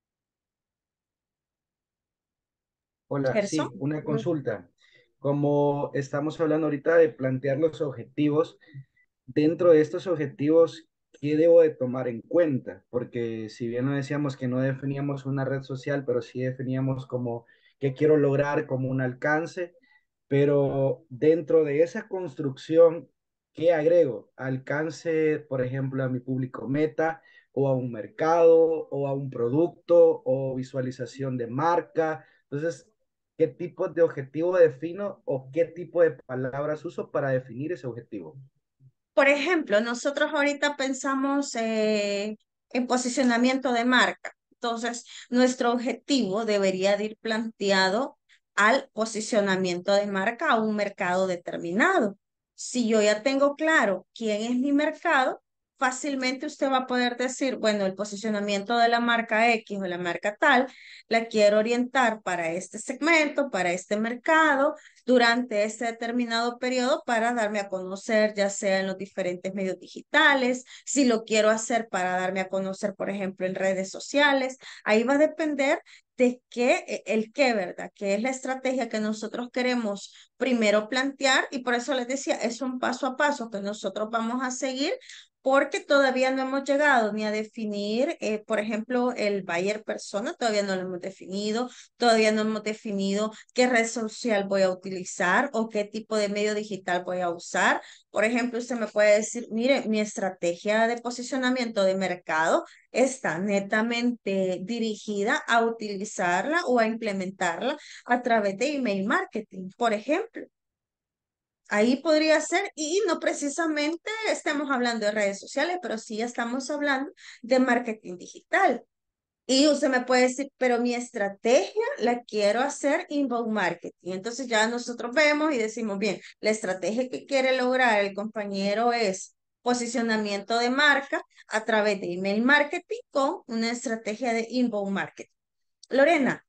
Hola, Gerson. sí, una consulta. Como estamos hablando ahorita de plantear los objetivos, dentro de estos objetivos, ¿qué debo de tomar en cuenta? Porque si bien no decíamos que no definíamos una red social, pero sí definíamos como qué quiero lograr como un alcance, pero dentro de esa construcción, ¿qué agrego? Alcance, por ejemplo, a mi público meta o a un mercado o a un producto o visualización de marca. Entonces, ¿qué tipo de objetivo defino o qué tipo de palabras uso para definir ese objetivo? Por ejemplo, nosotros ahorita pensamos eh, en posicionamiento de marca. Entonces, nuestro objetivo debería de ir planteado al posicionamiento de marca a un mercado determinado. Si yo ya tengo claro quién es mi mercado, fácilmente usted va a poder decir, bueno, el posicionamiento de la marca X o la marca tal, la quiero orientar para este segmento, para este mercado, durante este determinado periodo para darme a conocer, ya sea en los diferentes medios digitales, si lo quiero hacer para darme a conocer, por ejemplo, en redes sociales. Ahí va a depender de qué, e- el qué, ¿verdad? Que es la estrategia que nosotros queremos primero plantear y por eso les decía, es un paso a paso que nosotros vamos a seguir porque todavía no hemos llegado ni a definir, eh, por ejemplo, el buyer persona, todavía no lo hemos definido, todavía no hemos definido qué red social voy a utilizar o qué tipo de medio digital voy a usar. Por ejemplo, usted me puede decir, mire, mi estrategia de posicionamiento de mercado está netamente dirigida a utilizarla o a implementarla a través de email marketing, por ejemplo. Ahí podría ser, y no precisamente estamos hablando de redes sociales, pero sí estamos hablando de marketing digital. Y usted me puede decir, pero mi estrategia la quiero hacer inbound marketing. Entonces ya nosotros vemos y decimos, bien, la estrategia que quiere lograr el compañero es posicionamiento de marca a través de email marketing con una estrategia de inbound marketing. Lorena,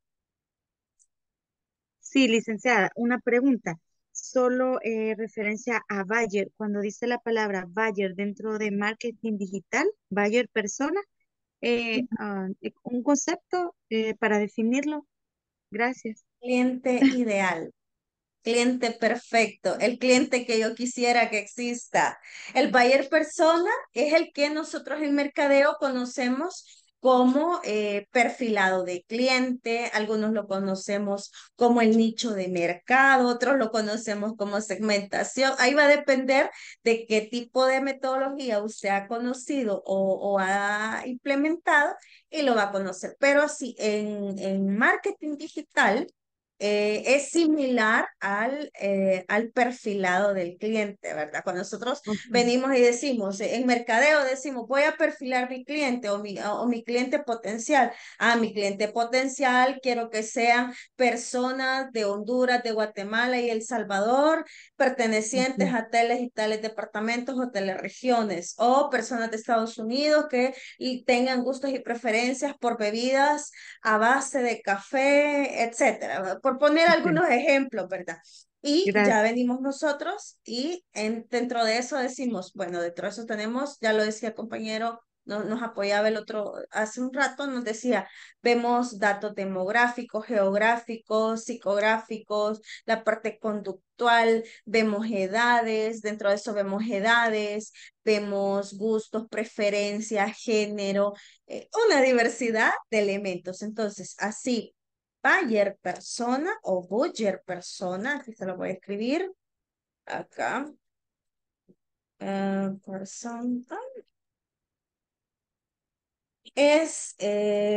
Sí, licenciada, una pregunta. Solo eh, referencia a buyer, cuando dice la palabra buyer dentro de marketing digital, buyer persona, eh, ah, eh, un concepto eh, para definirlo. Gracias. cliente ideal. Cliente perfecto, el cliente que yo quisiera que exista. El buyer persona es el que nosotros en mercadeo conocemos como eh, perfilado de cliente, algunos lo conocemos como el nicho de mercado, otros lo conocemos como segmentación. Ahí va a depender de qué tipo de metodología usted ha conocido o, o ha implementado y lo va a conocer. Pero sí, en, en marketing digital eh, es similar al, eh, al perfilado del cliente, ¿verdad? Cuando nosotros venimos y decimos, eh, en mercadeo decimos, voy a perfilar mi cliente o mi, o mi cliente potencial. Ah, mi cliente potencial, quiero que sean personas de Honduras, de Guatemala y El Salvador, pertenecientes Ujú. a tales y tales departamentos o regiones, o personas de Estados Unidos que y tengan gustos y preferencias por bebidas a base de café, etcétera, por poner Ok, algunos ejemplos, ¿verdad? Y ya gracias. venimos nosotros y en, dentro de eso decimos, bueno, dentro de eso tenemos, ya lo decía el compañero, no, nos apoyaba el otro hace un rato, nos decía, vemos datos demográficos, geográficos, psicográficos, la parte conductual, vemos edades, dentro de eso vemos edades, vemos gustos, preferencias, género, eh, una diversidad de elementos. Entonces, así, buyer persona o buyer persona, aquí se lo voy a escribir acá. eh, persona es, eh,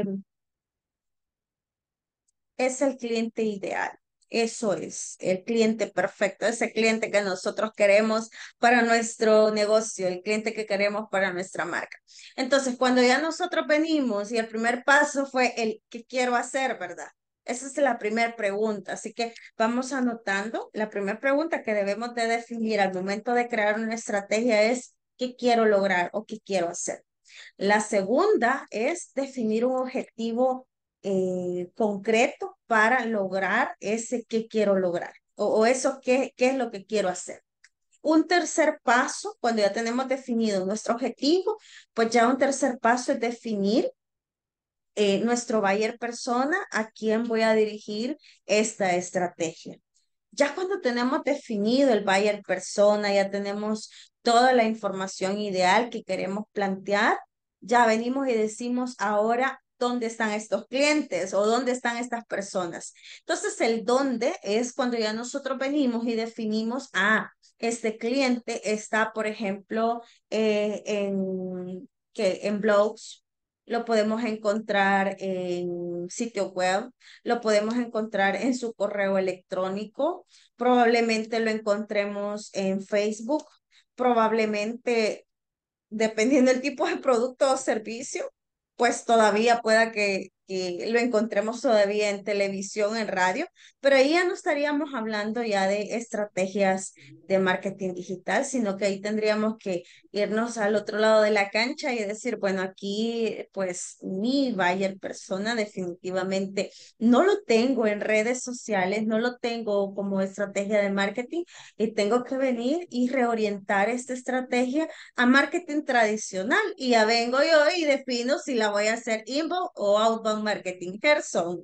es el cliente ideal. Eso es el cliente perfecto, ese cliente que nosotros queremos para nuestro negocio, el cliente que queremos para nuestra marca. Entonces, cuando ya nosotros venimos y el primer paso fue el ¿qué quiero hacer, verdad? Esa es la primera pregunta. Así que vamos anotando. La primera pregunta que debemos de definir al momento de crear una estrategia es ¿qué quiero lograr o qué quiero hacer? La segunda es definir un objetivo eh, concreto para lograr ese que quiero lograr o, o eso que, qué es lo que quiero hacer. Un tercer paso, cuando ya tenemos definido nuestro objetivo, pues ya un tercer paso es definir eh, nuestro buyer persona a quién voy a dirigir esta estrategia. Ya cuando tenemos definido el buyer persona, ya tenemos toda la información ideal que queremos plantear, ya venimos y decimos ahora dónde están estos clientes o dónde están estas personas. Entonces, el dónde es cuando ya nosotros venimos y definimos, ah, este cliente está, por ejemplo, eh, en, que, en blogs, lo podemos encontrar en sitio web, lo podemos encontrar en su correo electrónico, probablemente lo encontremos en Facebook, probablemente, dependiendo del tipo de producto o servicio, pues todavía pueda que que lo encontremos todavía en televisión, en radio, pero ahí ya no estaríamos hablando ya de estrategias de marketing digital, sino que ahí tendríamos que irnos al otro lado de la cancha y decir, bueno, aquí pues mi buyer persona definitivamente no lo tengo en redes sociales, no lo tengo como estrategia de marketing y tengo que venir y reorientar esta estrategia a marketing tradicional y ya vengo yo y defino si la voy a hacer inbound o outbound marketing. Gerson.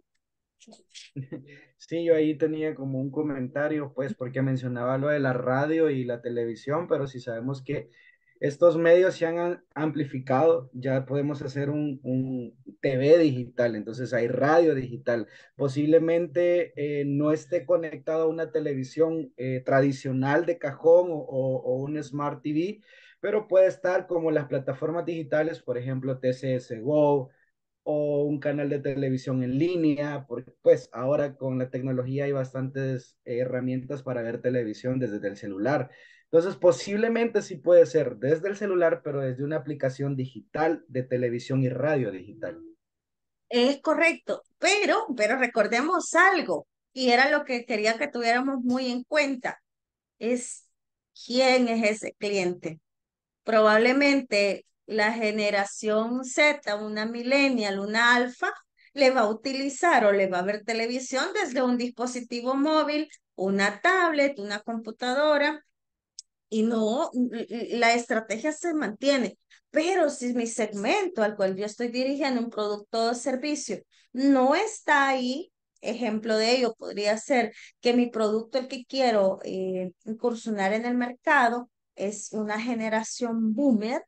Sí, yo ahí tenía como un comentario, pues, porque mencionaba lo de la radio y la televisión, pero si sabemos que estos medios se han am- amplificado, ya podemos hacer un, un T V digital, entonces hay radio digital. Posiblemente eh, no esté conectado a una televisión eh, tradicional de cajón o, o, o un Smart T V, pero puede estar como las plataformas digitales, por ejemplo, T C S Go o un canal de televisión en línea, porque pues ahora con la tecnología hay bastantes eh, herramientas para ver televisión desde el celular. Entonces, posiblemente sí puede ser desde el celular, pero desde una aplicación digital de televisión y radio digital. Es correcto, pero, pero recordemos algo, y era lo que quería que tuviéramos muy en cuenta, es quién es ese cliente. Probablemente la generación Z, una millennial, una alfa, le va a utilizar o le va a ver televisión desde un dispositivo móvil, una tablet, una computadora, y no, la estrategia se mantiene. Pero si mi segmento al cual yo estoy dirigiendo un producto o servicio no está ahí, ejemplo de ello podría ser que mi producto, el que quiero eh, incursionar en el mercado, es una generación boomer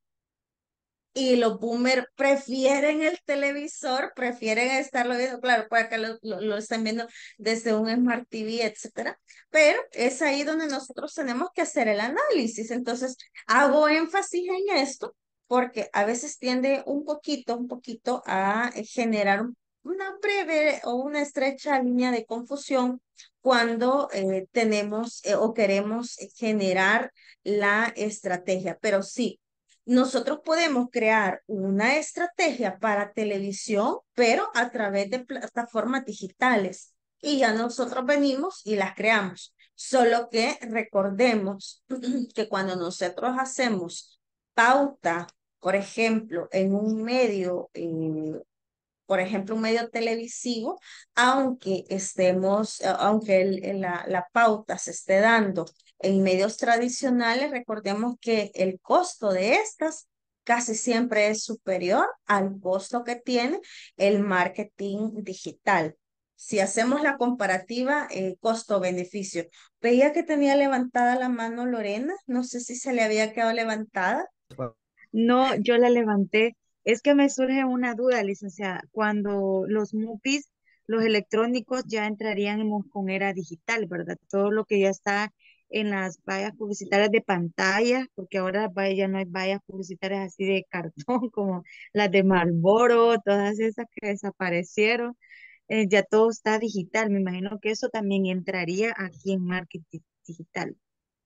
y los boomers prefieren el televisor, prefieren estarlo viendo, claro, para que lo, lo, lo estén viendo desde un Smart T V, etcétera, pero es ahí donde nosotros tenemos que hacer el análisis. Entonces, hago énfasis en esto porque a veces tiende un poquito, un poquito a generar una breve o una estrecha línea de confusión cuando eh, tenemos eh, o queremos generar la estrategia, pero sí. Nosotros podemos crear una estrategia para televisión, pero a través de plataformas digitales. Y ya nosotros venimos y las creamos. Solo que recordemos que cuando nosotros hacemos pauta, por ejemplo, en un medio eh, por ejemplo, un medio televisivo, aunque estemos, eh, aunque el- el- la, la pauta se esté dando en medios tradicionales, recordemos que el costo de estas casi siempre es superior al costo que tiene el marketing digital. Si hacemos la comparativa, eh, costo-beneficio. Veía que tenía levantada la mano Lorena, no sé si se le había quedado levantada. No, yo la levanté. Es que me surge una duda, licenciada. Cuando los MUPIs, los electrónicos ya entrarían en- con era digital, ¿verdad? Todo lo que ya está en las vallas publicitarias de pantalla, porque ahora las vallas- ya no hay vallas publicitarias así de cartón como las de Marlboro, todas esas que desaparecieron. Eh, ya todo está digital. Me imagino que eso también entraría aquí en marketing digital,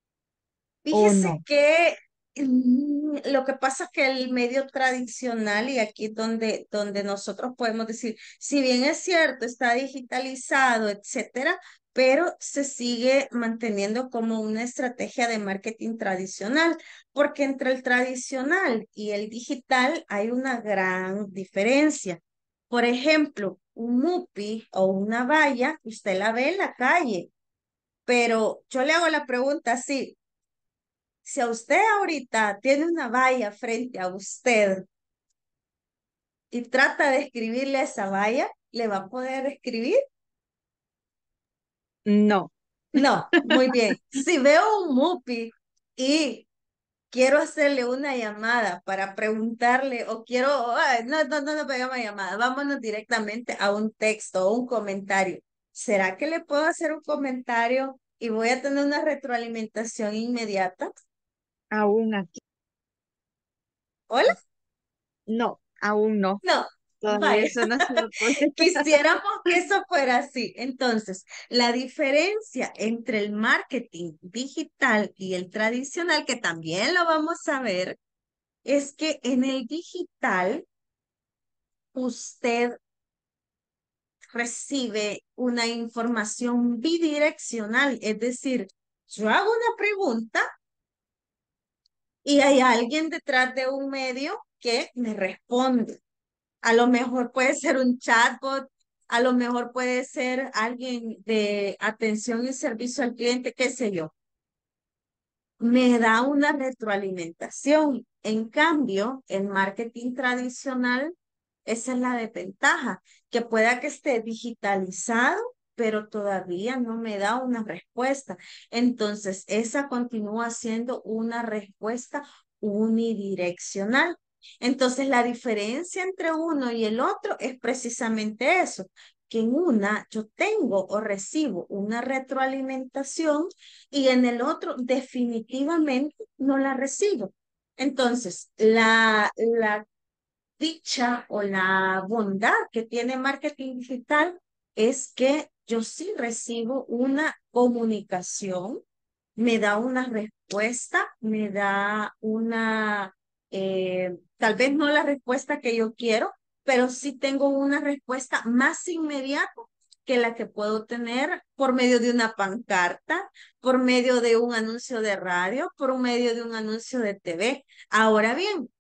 ¿o Fíjese no? que mm, lo que pasa es que el medio tradicional, y aquí donde, donde nosotros podemos decir, si bien es cierto, está digitalizado, etcétera, pero se sigue manteniendo como una estrategia de marketing tradicional, porque entre el tradicional y el digital hay una gran diferencia. Por ejemplo, un MUPI o una valla, usted la ve en la calle, pero yo le hago la pregunta así. Si a usted ahorita tiene una valla frente a usted y trata de escribirle esa valla, ¿le va a poder escribir? No. No, muy bien. Si veo un MUPI y quiero hacerle una llamada para preguntarle o quiero, ay, no, no, no, no pegamos llamada, vámonos directamente a un texto o un comentario. ¿Será que le puedo hacer un comentario y voy a tener una retroalimentación inmediata? Aún aquí. Hola. No, aún no. No, Todavía vaya. eso no se me ocurre. Quisiéramos que eso fuera así. Entonces, la diferencia entre el marketing digital y el tradicional, que también lo vamos a ver, es que en el digital usted recibe una información bidireccional, es decir, yo hago una pregunta y hay alguien detrás de un medio que me responde. A lo mejor puede ser un chatbot, a lo mejor puede ser alguien de atención y servicio al cliente, qué sé yo. Me da una retroalimentación. En cambio, el marketing tradicional, esa es la desventaja, que pueda que esté digitalizado, pero todavía no me da una respuesta. Entonces, esa continúa siendo una respuesta unidireccional. Entonces, la diferencia entre uno y el otro es precisamente eso, que en una yo tengo o recibo una retroalimentación y en el otro definitivamente no la recibo. Entonces, la, la dicha o la bondad que tiene marketing digital es que yo sí recibo una comunicación, me da una respuesta, me da una, eh, tal vez no la respuesta que yo quiero, pero sí tengo una respuesta más inmediata que la que puedo tener por medio de una pancarta, por medio de un anuncio de radio, por medio de un anuncio de T V. Ahora bien,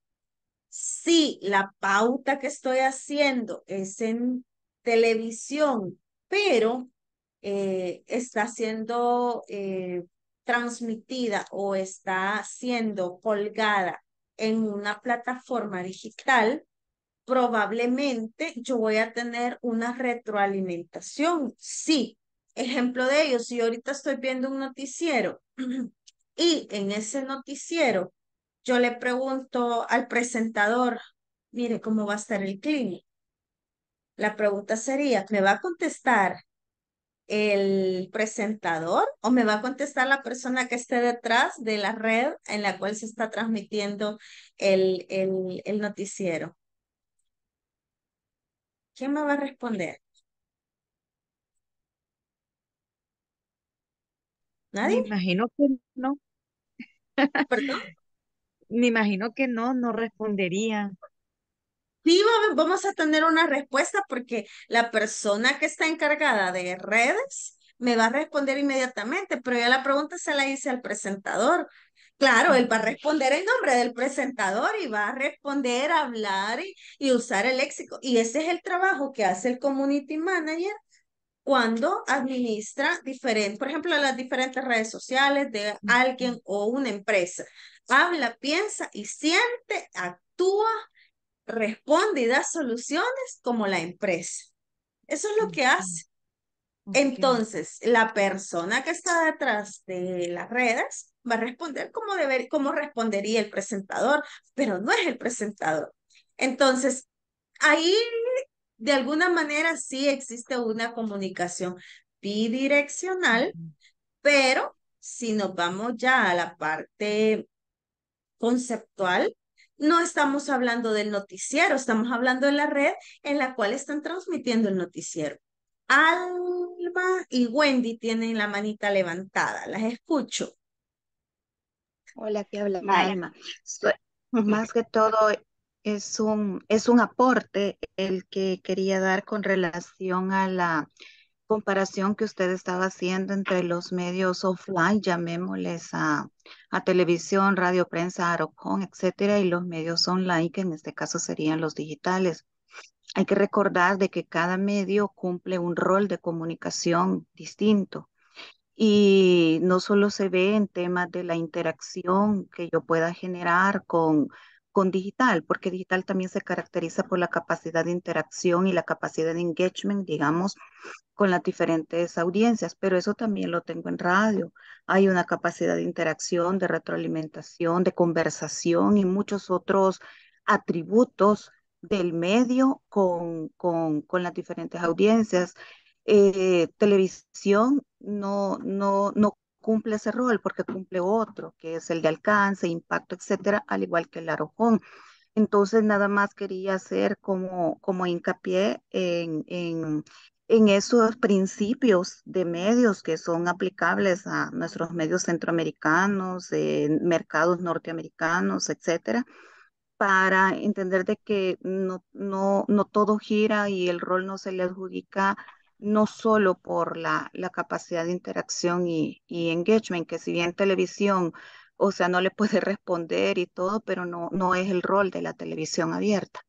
si la pauta que estoy haciendo es en televisión, pero eh, está siendo eh, transmitida o está siendo colgada en una plataforma digital, probablemente yo voy a tener una retroalimentación. Sí, ejemplo de ello, si ahorita estoy viendo un noticiero y en ese noticiero yo le pregunto al presentador, mire cómo va a estar el clima. La pregunta sería, ¿me va a contestar el presentador o me va a contestar la persona que esté detrás de la red en la cual se está transmitiendo el, el, el noticiero? ¿Quién me va a responder? Me ¿Nadie? imagino que no. ¿Perdón? Me imagino que no, no respondería. Sí, va- vamos a tener una respuesta porque la persona que está encargada de redes me va a responder inmediatamente, pero ya la pregunta se la hice al presentador. Claro, él va a responder en nombre del presentador y va a responder, hablar y, y usar el léxico. Y ese es el trabajo que hace el community manager cuando administra diferentes, por ejemplo, las diferentes redes sociales de alguien o una empresa. Habla, piensa y siente, actúa, responde y da soluciones como la empresa. Eso es lo que hace. Entonces, la persona que está detrás de las redes va a responder como, deber, como respondería el presentador, pero no es el presentador. Entonces, ahí de alguna manera sí existe una comunicación bidireccional, pero si nos vamos ya a la parte conceptual, no estamos hablando del noticiero, estamos hablando de la red en la cual están transmitiendo el noticiero. Alma y Wendy tienen la manita levantada, las escucho. Hola, ¿qué habla Vaya. Alma? So- más que todo es un, es un aporte el que quería dar con relación a la comparación que usted estaba haciendo entre los medios offline, llamémosles a, a televisión, radio, prensa, Arocon, etcétera, y los medios online, que en este caso serían los digitales. Hay que recordar de que cada medio cumple un rol de comunicación distinto. Y no solo se ve en temas de la interacción que yo pueda generar con, con digital, porque digital también se caracteriza por la capacidad de interacción y la capacidad de engagement, digamos, con las diferentes audiencias, pero eso también lo tengo en radio. Hay una capacidad de interacción, de retroalimentación, de conversación y muchos otros atributos del medio con, con, con las diferentes audiencias. Eh, televisión no, no, no cumple ese rol porque cumple otro, que es el de alcance, impacto, etcétera, al igual que el arojón. Entonces, nada más quería hacer como, como hincapié en, en, en esos principios de medios que son aplicables a nuestros medios centroamericanos, en mercados norteamericanos, etcétera, para entender de que no, no, no todo gira y el rol no se le adjudica no solo por la, la capacidad de interacción y, y engagement, que si bien televisión, o sea, no le puede responder y todo, pero no, no es el rol de la televisión abierta.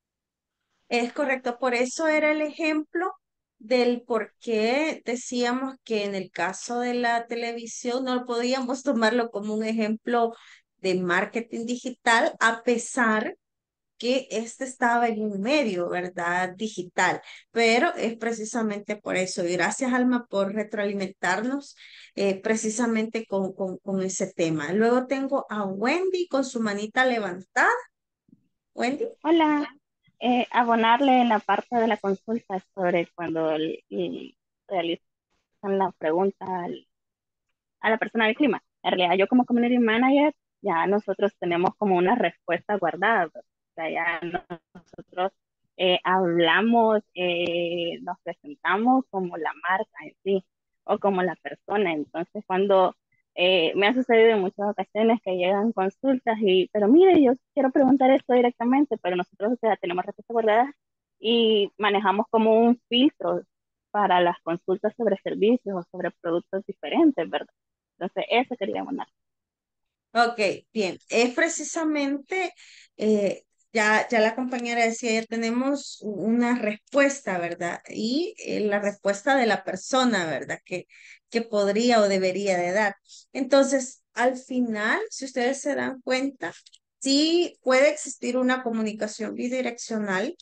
Es correcto, por eso era el ejemplo del por qué decíamos que en el caso de la televisión no podíamos tomarlo como un ejemplo de marketing digital, a pesar que este estaba en un medio, ¿verdad? Digital, pero es precisamente por eso. Y gracias, Alma, por retroalimentarnos eh, precisamente con, con, con ese tema. Luego tengo a Wendy con su manita levantada. Wendy. Hola, eh, abonarle en la parte de la consulta sobre cuando el- el- realizan la pregunta al- a la persona del clima. En realidad, yo como community manager, ya nosotros tenemos como una respuesta guardada. ¿Verdad? O sea, ya nosotros eh, hablamos, eh, nos presentamos como la marca en sí o como la persona. Entonces, cuando eh, me ha sucedido en muchas ocasiones que llegan consultas y, pero mire, yo quiero preguntar esto directamente, pero nosotros, o sea, tenemos respuesta guardada y manejamos como un filtro para las consultas sobre servicios o sobre productos diferentes, ¿verdad? Entonces, eso quería abonar. Ok, bien. Es precisamente, eh, ya, ya la compañera decía, ya tenemos una respuesta, ¿verdad? Y eh, la respuesta de la persona, ¿verdad? Que, que podría o debería de dar. Entonces, al final, si ustedes se dan cuenta, sí puede existir una comunicación bidireccional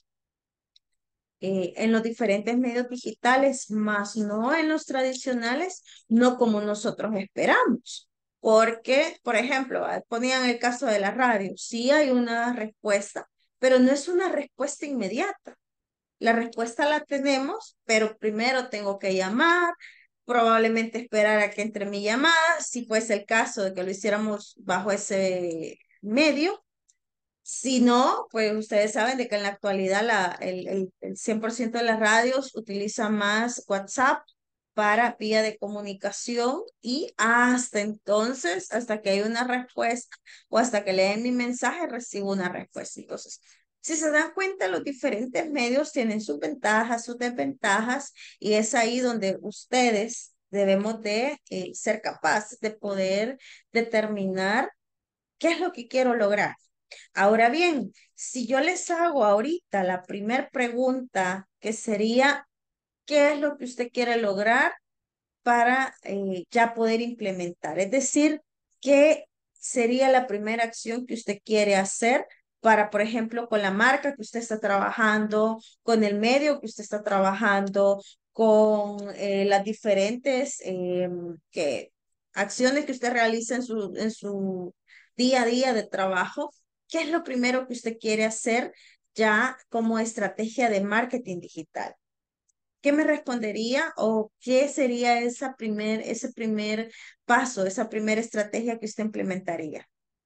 eh, en los diferentes medios digitales, más no en los tradicionales, no como nosotros esperamos. Porque, por ejemplo, ah, ponían el caso de la radio, sí hay una respuesta, pero no es una respuesta inmediata. La respuesta la tenemos, pero primero tengo que llamar, probablemente esperar a que entre mi llamada, si fuese el caso de que lo hiciéramos bajo ese medio. Si no, pues ustedes saben de que en la actualidad la, el, el, el cien por ciento de las radios utiliza más WhatsApp para vía de comunicación y hasta entonces, hasta que hay una respuesta o hasta que leen mi mensaje, recibo una respuesta. Entonces, si se dan cuenta, los diferentes medios tienen sus ventajas, sus desventajas y es ahí donde ustedes debemos de eh, ser capaces de poder determinar qué es lo que quiero lograr. Ahora bien, si yo les hago ahorita la primera pregunta, que sería, ¿qué es lo que usted quiere lograr para eh, ya poder implementar? Es decir, ¿qué sería la primera acción que usted quiere hacer para, por ejemplo, con la marca que usted está trabajando, con el medio que usted está trabajando, con eh, las diferentes eh, que, acciones que usted realiza en su, en su día a día de trabajo? ¿Qué es lo primero que usted quiere hacer ya como estrategia de marketing digital? ¿Qué me respondería o qué sería esa primer, ese primer paso, esa primera estrategia que usted implementaría?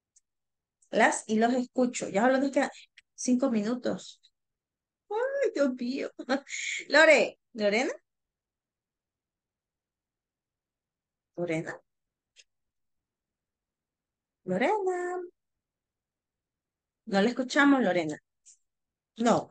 Las y los escucho. Ya solo nos quedan cinco minutos. Ay, Dios mío. Lore, Lorena, Lorena, Lorena. No le escuchamos, Lorena. No,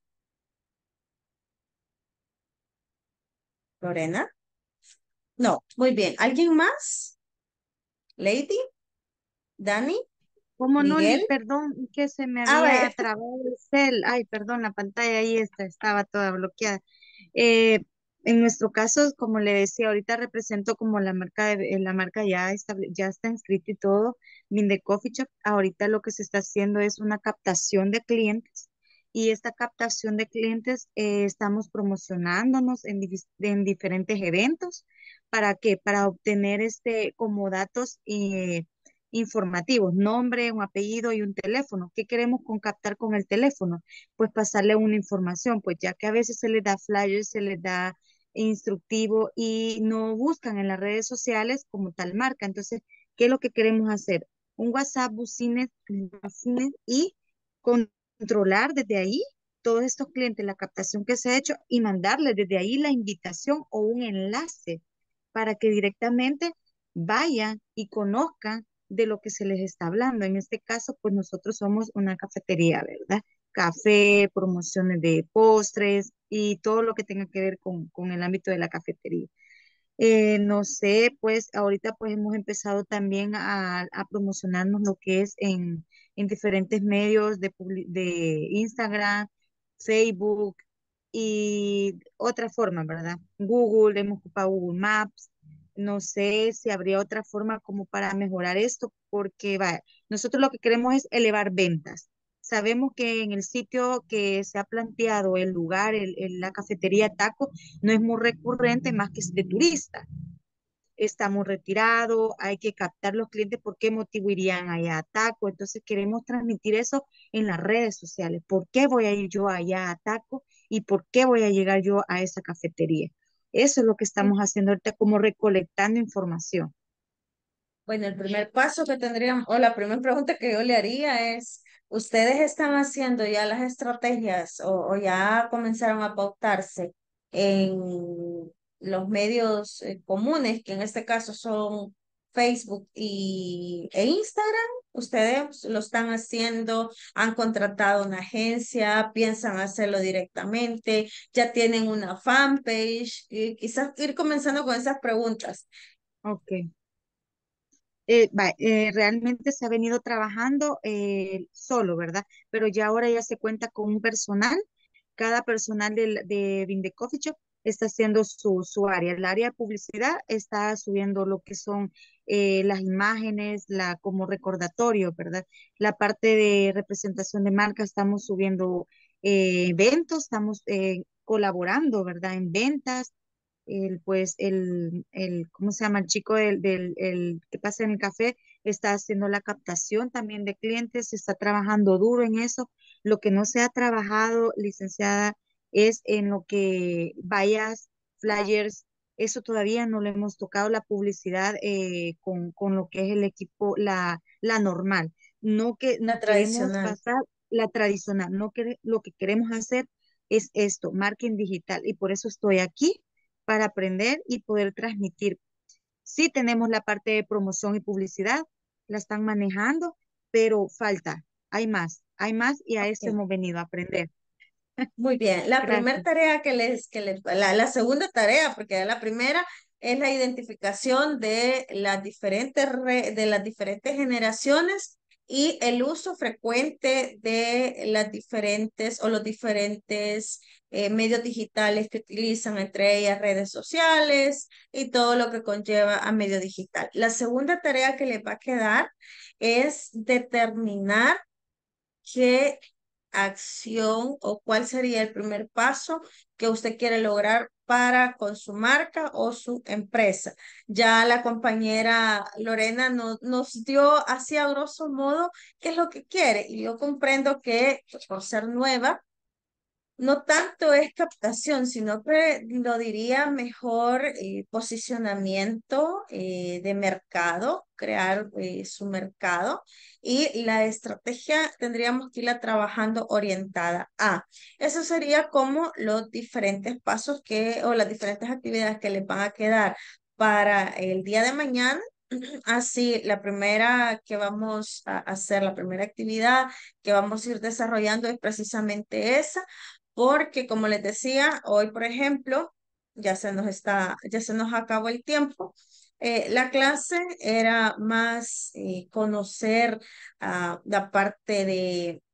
Lorena. No, muy bien. ¿Alguien más? Lady, Dani, ¿Cómo no, Miguel. Li? Perdón, que se me Ah, había vaya. trabado el cel. Ay, perdón, la pantalla ahí está, estaba toda bloqueada. Eh, en nuestro caso, como le decía, ahorita represento como la marca, de- eh, la marca ya, estable- ya está inscrita y todo, Minde Coffee Shop. Ahorita lo que se está haciendo es una captación de clientes y esta captación de clientes eh, estamos promocionándonos en, divis- en diferentes eventos. ¿Para qué? Para obtener este como datos eh, informativos, nombre, un apellido y un teléfono. ¿Qué queremos con captar con el teléfono? Pues pasarle una información, pues ya que a veces se les da flyers, se les da instructivo y no buscan en las redes sociales como tal marca. Entonces, ¿qué es lo que queremos hacer? Un WhatsApp, bucines, bucines y controlar desde ahí todos estos clientes, la captación que se ha hecho y mandarles desde ahí la invitación o un enlace para que directamente vayan y conozcan de lo que se les está hablando. En este caso, pues nosotros somos una cafetería, ¿verdad? Café, promociones de postres y todo lo que tenga que ver con, con el ámbito de la cafetería. Eh, no sé, pues ahorita pues hemos empezado también a, a promocionarnos lo que es en, en diferentes medios de, publi- de Instagram, Facebook y otra forma, ¿verdad? Google, hemos ocupado Google Maps. No sé si habría otra forma como para mejorar esto, porque vaya, nosotros lo que queremos es elevar ventas. Sabemos que en el sitio que se ha planteado el lugar, el- el- la cafetería Taco, no es muy recurrente más que es de turista. Estamos retirados, hay que captar los clientes, ¿por qué motivo irían allá a Taco? Entonces queremos transmitir eso en las redes sociales. ¿Por qué voy a ir yo allá a Taco y por qué voy a llegar yo a esa cafetería? Eso es lo que estamos haciendo ahorita, como recolectando información. Bueno, el primer paso que tendríamos, o la primera pregunta que yo le haría es, ¿ustedes están haciendo ya las estrategias o, o ya comenzaron a pautarse en los medios eh, comunes, que en este caso son Facebook y, e Instagram? ¿Ustedes lo están haciendo? ¿Han contratado una agencia? ¿Piensan hacerlo directamente? ¿Ya tienen una fanpage? Y quizás ir comenzando con esas preguntas. Ok. Eh, va, eh, realmente se ha venido trabajando eh, solo, ¿verdad? Pero ya ahora ya se cuenta con un personal. Cada personal del- de Vinde Coffee Shop está haciendo su, su área. El área de publicidad está subiendo lo que son eh, las imágenes, la, como recordatorio, ¿verdad? La parte de representación de marca, estamos subiendo eh, eventos, estamos eh, colaborando, ¿verdad? En ventas el, pues, el, el, ¿cómo se llama? El chico del, del el, que pasa en el café está haciendo la captación también de clientes, está trabajando duro en eso. Lo que no se ha trabajado, licenciada, es en lo que vallas, flyers, eso todavía no le hemos tocado la publicidad eh, con, con lo que es el equipo, la, la normal. No que La nos queremos tradicional. pasar la tradicional, no que lo que queremos hacer es esto, marketing digital, y por eso estoy aquí para aprender y poder transmitir. Sí tenemos la parte de promoción y publicidad, la están manejando, pero falta, hay más, hay más y a eso Ok. hemos venido a aprender. Muy bien, la primera Gracias. tarea que les, que les, la, la segunda tarea, porque ya la primera es la identificación de las diferentes, re- de las diferentes generaciones y el uso frecuente de las diferentes o los diferentes eh, medios digitales que utilizan, entre ellas redes sociales y todo lo que conlleva a medio digital. La segunda tarea que les va a quedar es determinar qué acción o cuál sería el primer paso que usted quiere lograr para con su marca o su empresa. Ya la compañera Lorena no- nos dio así a grosso modo qué es lo que quiere y yo comprendo que pues, por ser nueva, no tanto es captación, sino que lo diría mejor eh, posicionamiento eh, de mercado, crear eh, su mercado y la estrategia tendríamos que irla trabajando orientada a. Eso sería como los diferentes pasos que o las diferentes actividades que les van a quedar para el día de mañana. Así, la primera que vamos a hacer, la primera actividad que vamos a ir desarrollando es precisamente esa porque como les decía, hoy, por ejemplo, ya se nos está, ya se nos acabó el tiempo. Eh, la clase era más eh, conocer ah, la parte de,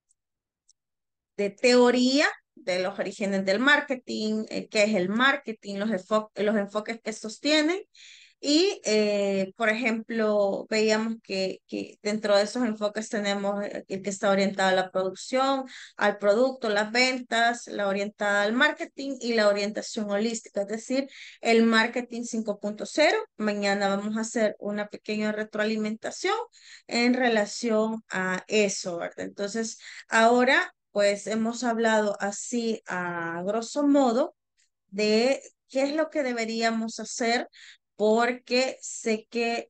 de teoría de los orígenes del marketing, eh, qué es el marketing, los, enfo- los enfoques que estos tienen y, eh, por ejemplo, veíamos que, que dentro de esos enfoques tenemos eh, el que está orientado a la producción, al producto, las ventas, la orientada al marketing y la orientación holística, es decir, el marketing cinco punto cero. Mañana vamos a hacer una pequeña retroalimentación en relación a eso, ¿verdad? Entonces, ahora, pues hemos hablado así a grosso modo de qué es lo que deberíamos hacer porque sé que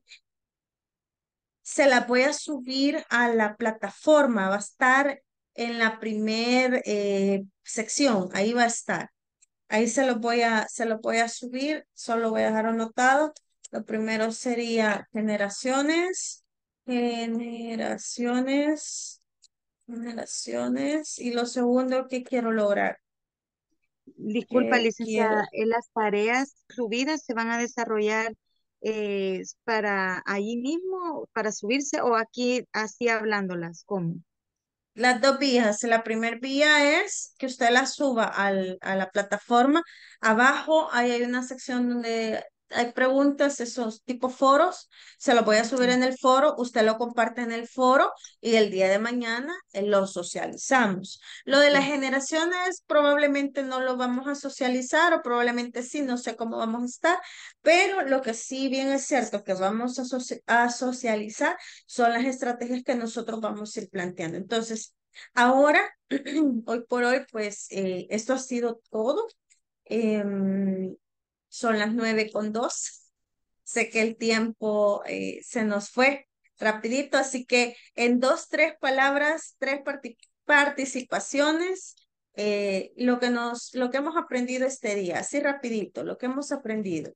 se la voy a subir a la plataforma, va a estar en la primer eh, sección, ahí va a estar. Ahí se lo voy a, se lo voy a subir, solo voy a dejar anotado. Lo primero sería generaciones Generaciones, generaciones. Y lo segundo que quiero lograr. Disculpa, Que quiero. licenciada, eh, las tareas subidas se van a desarrollar eh, para allí mismo, para subirse o aquí así hablándolas, ¿cómo? Las dos vías. La primera vía es que usted la suba al- a la plataforma. Abajo ahí hay una sección donde hay preguntas, esos tipo foros. Se lo voy a subir en el foro, usted lo comparte en el foro y el día de mañana eh, lo socializamos. Lo de las Ok. generaciones probablemente no lo vamos a socializar o probablemente sí, no sé cómo vamos a estar, pero lo que sí bien es cierto que vamos a, soci- a socializar son las estrategias que nosotros vamos a ir planteando. Entonces, ahora, hoy por hoy, pues eh, esto ha sido todo. Em, Son las nueve con dos. Sé que el tiempo eh, se nos fue rapidito, así que en dos, tres palabras, tres parti- participaciones, eh, lo que nos, lo que hemos aprendido este día, así rapidito, lo que hemos aprendido.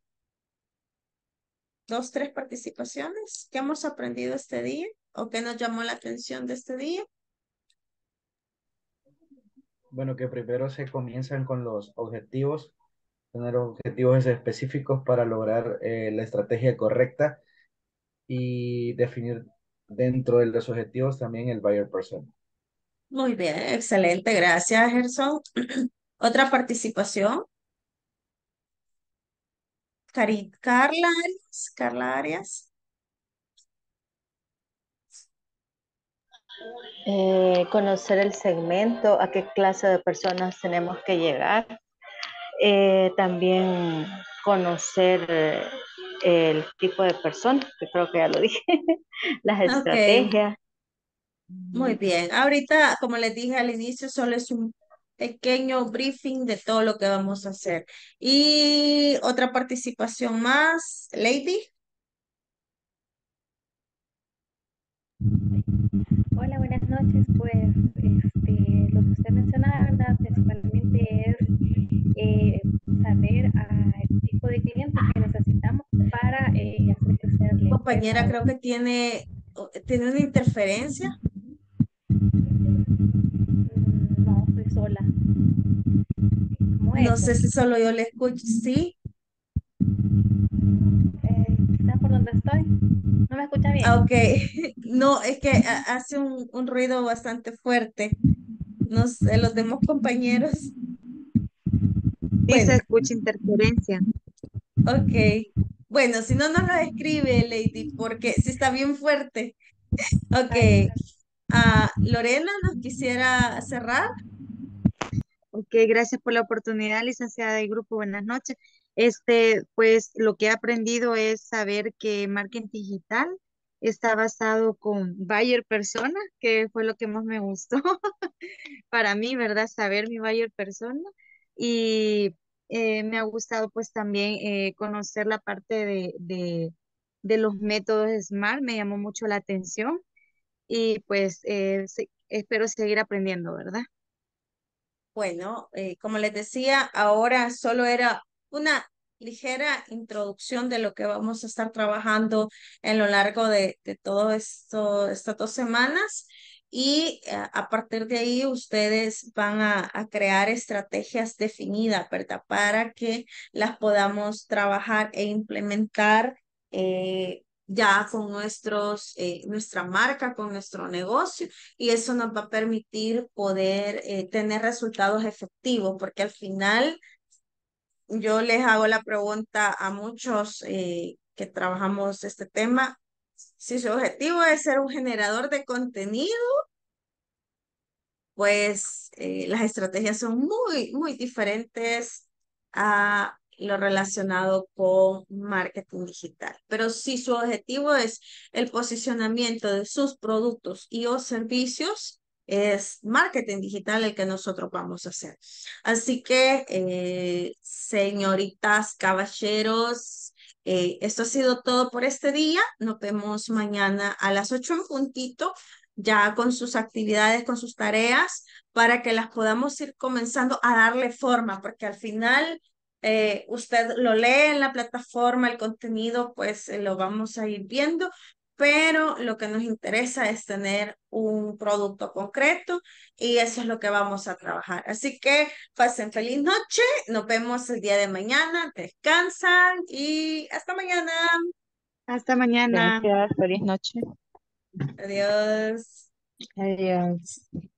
Dos, tres participaciones, ¿qué hemos aprendido este día? ¿O qué nos llamó la atención de este día? Bueno, que primero se comienzan con los objetivos, tener objetivos específicos para lograr eh, la estrategia correcta y definir dentro de los objetivos también el buyer persona. Muy bien, excelente, gracias, Gerson. Otra participación, Cari- Carla Arias, Carla Arias. Eh, conocer el segmento, a qué clase de personas tenemos que llegar. Eh, también conocer eh, el tipo de personas, que creo que ya lo dije, las Ok, estrategias. muy bien. Ahorita, como les dije al inicio, solo es un pequeño briefing de todo lo que vamos a hacer. Y otra participación más, Lady. Hola, buenas noches. Pues este, lo que usted mencionaba, ¿verdad? Principalmente es eh, saber ah, el tipo de clientes que necesitamos para eh, hacer crecer la Compañera, empresa. creo que tiene, tiene una interferencia. Mm, No, soy sola. ¿Cómo No eso? sé si solo yo le escucho. Sí. Eh, quizás por donde estoy. ¿No me escucha Ah, bien? ok. No, es que ha- hace un, un ruido bastante fuerte. No sé, los demás compañeros. Sí se Bueno, escucha interferencia. ok. Bueno, si no nos lo escribe, Lady, porque sí está bien fuerte. Ok. Ay, está. Ah, Lorena, ¿nos quisiera cerrar? Ok, gracias por la oportunidad, licenciada del grupo. Buenas noches. Este, pues lo que he aprendido es saber que marketing digital está basado con buyer persona, que fue lo que más me gustó para mí, ¿verdad? Saber mi buyer persona. Y eh, me ha gustado pues también eh, conocer la parte de, de, de los métodos SMART, me llamó mucho la atención y pues eh, se- espero seguir aprendiendo, ¿verdad? Bueno, eh, como les decía, ahora solo era una ligera introducción de lo que vamos a estar trabajando en lo largo de, de todo esto, estas dos semanas. Y eh, a partir de ahí ustedes van a, a crear estrategias definidas, ¿verdad? Para que las podamos trabajar e implementar eh, ya con nuestros, eh, nuestra marca, con nuestro negocio y eso nos va a permitir poder eh, tener resultados efectivos, porque al final yo les hago la pregunta a muchos eh, que trabajamos este tema, si su objetivo es ser un generador de contenido, pues eh, las estrategias son muy, muy diferentes a lo relacionado con marketing digital. Pero si su objetivo es el posicionamiento de sus productos y o servicios, es marketing digital el que nosotros vamos a hacer. Así que, eh, señoritas, caballeros, eh, esto ha sido todo por este día. Nos vemos mañana a las ocho en puntito ya con sus actividades, con sus tareas, para que las podamos ir comenzando a darle forma, porque al final eh, usted lo lee en la plataforma, el contenido, pues eh, lo vamos a ir viendo, pero lo que nos interesa es tener un producto concreto y eso es lo que vamos a trabajar. Así que pasen feliz noche, nos vemos el día de mañana, descansan y hasta mañana. Hasta mañana. Gracias, feliz noche. Adiós. Adiós.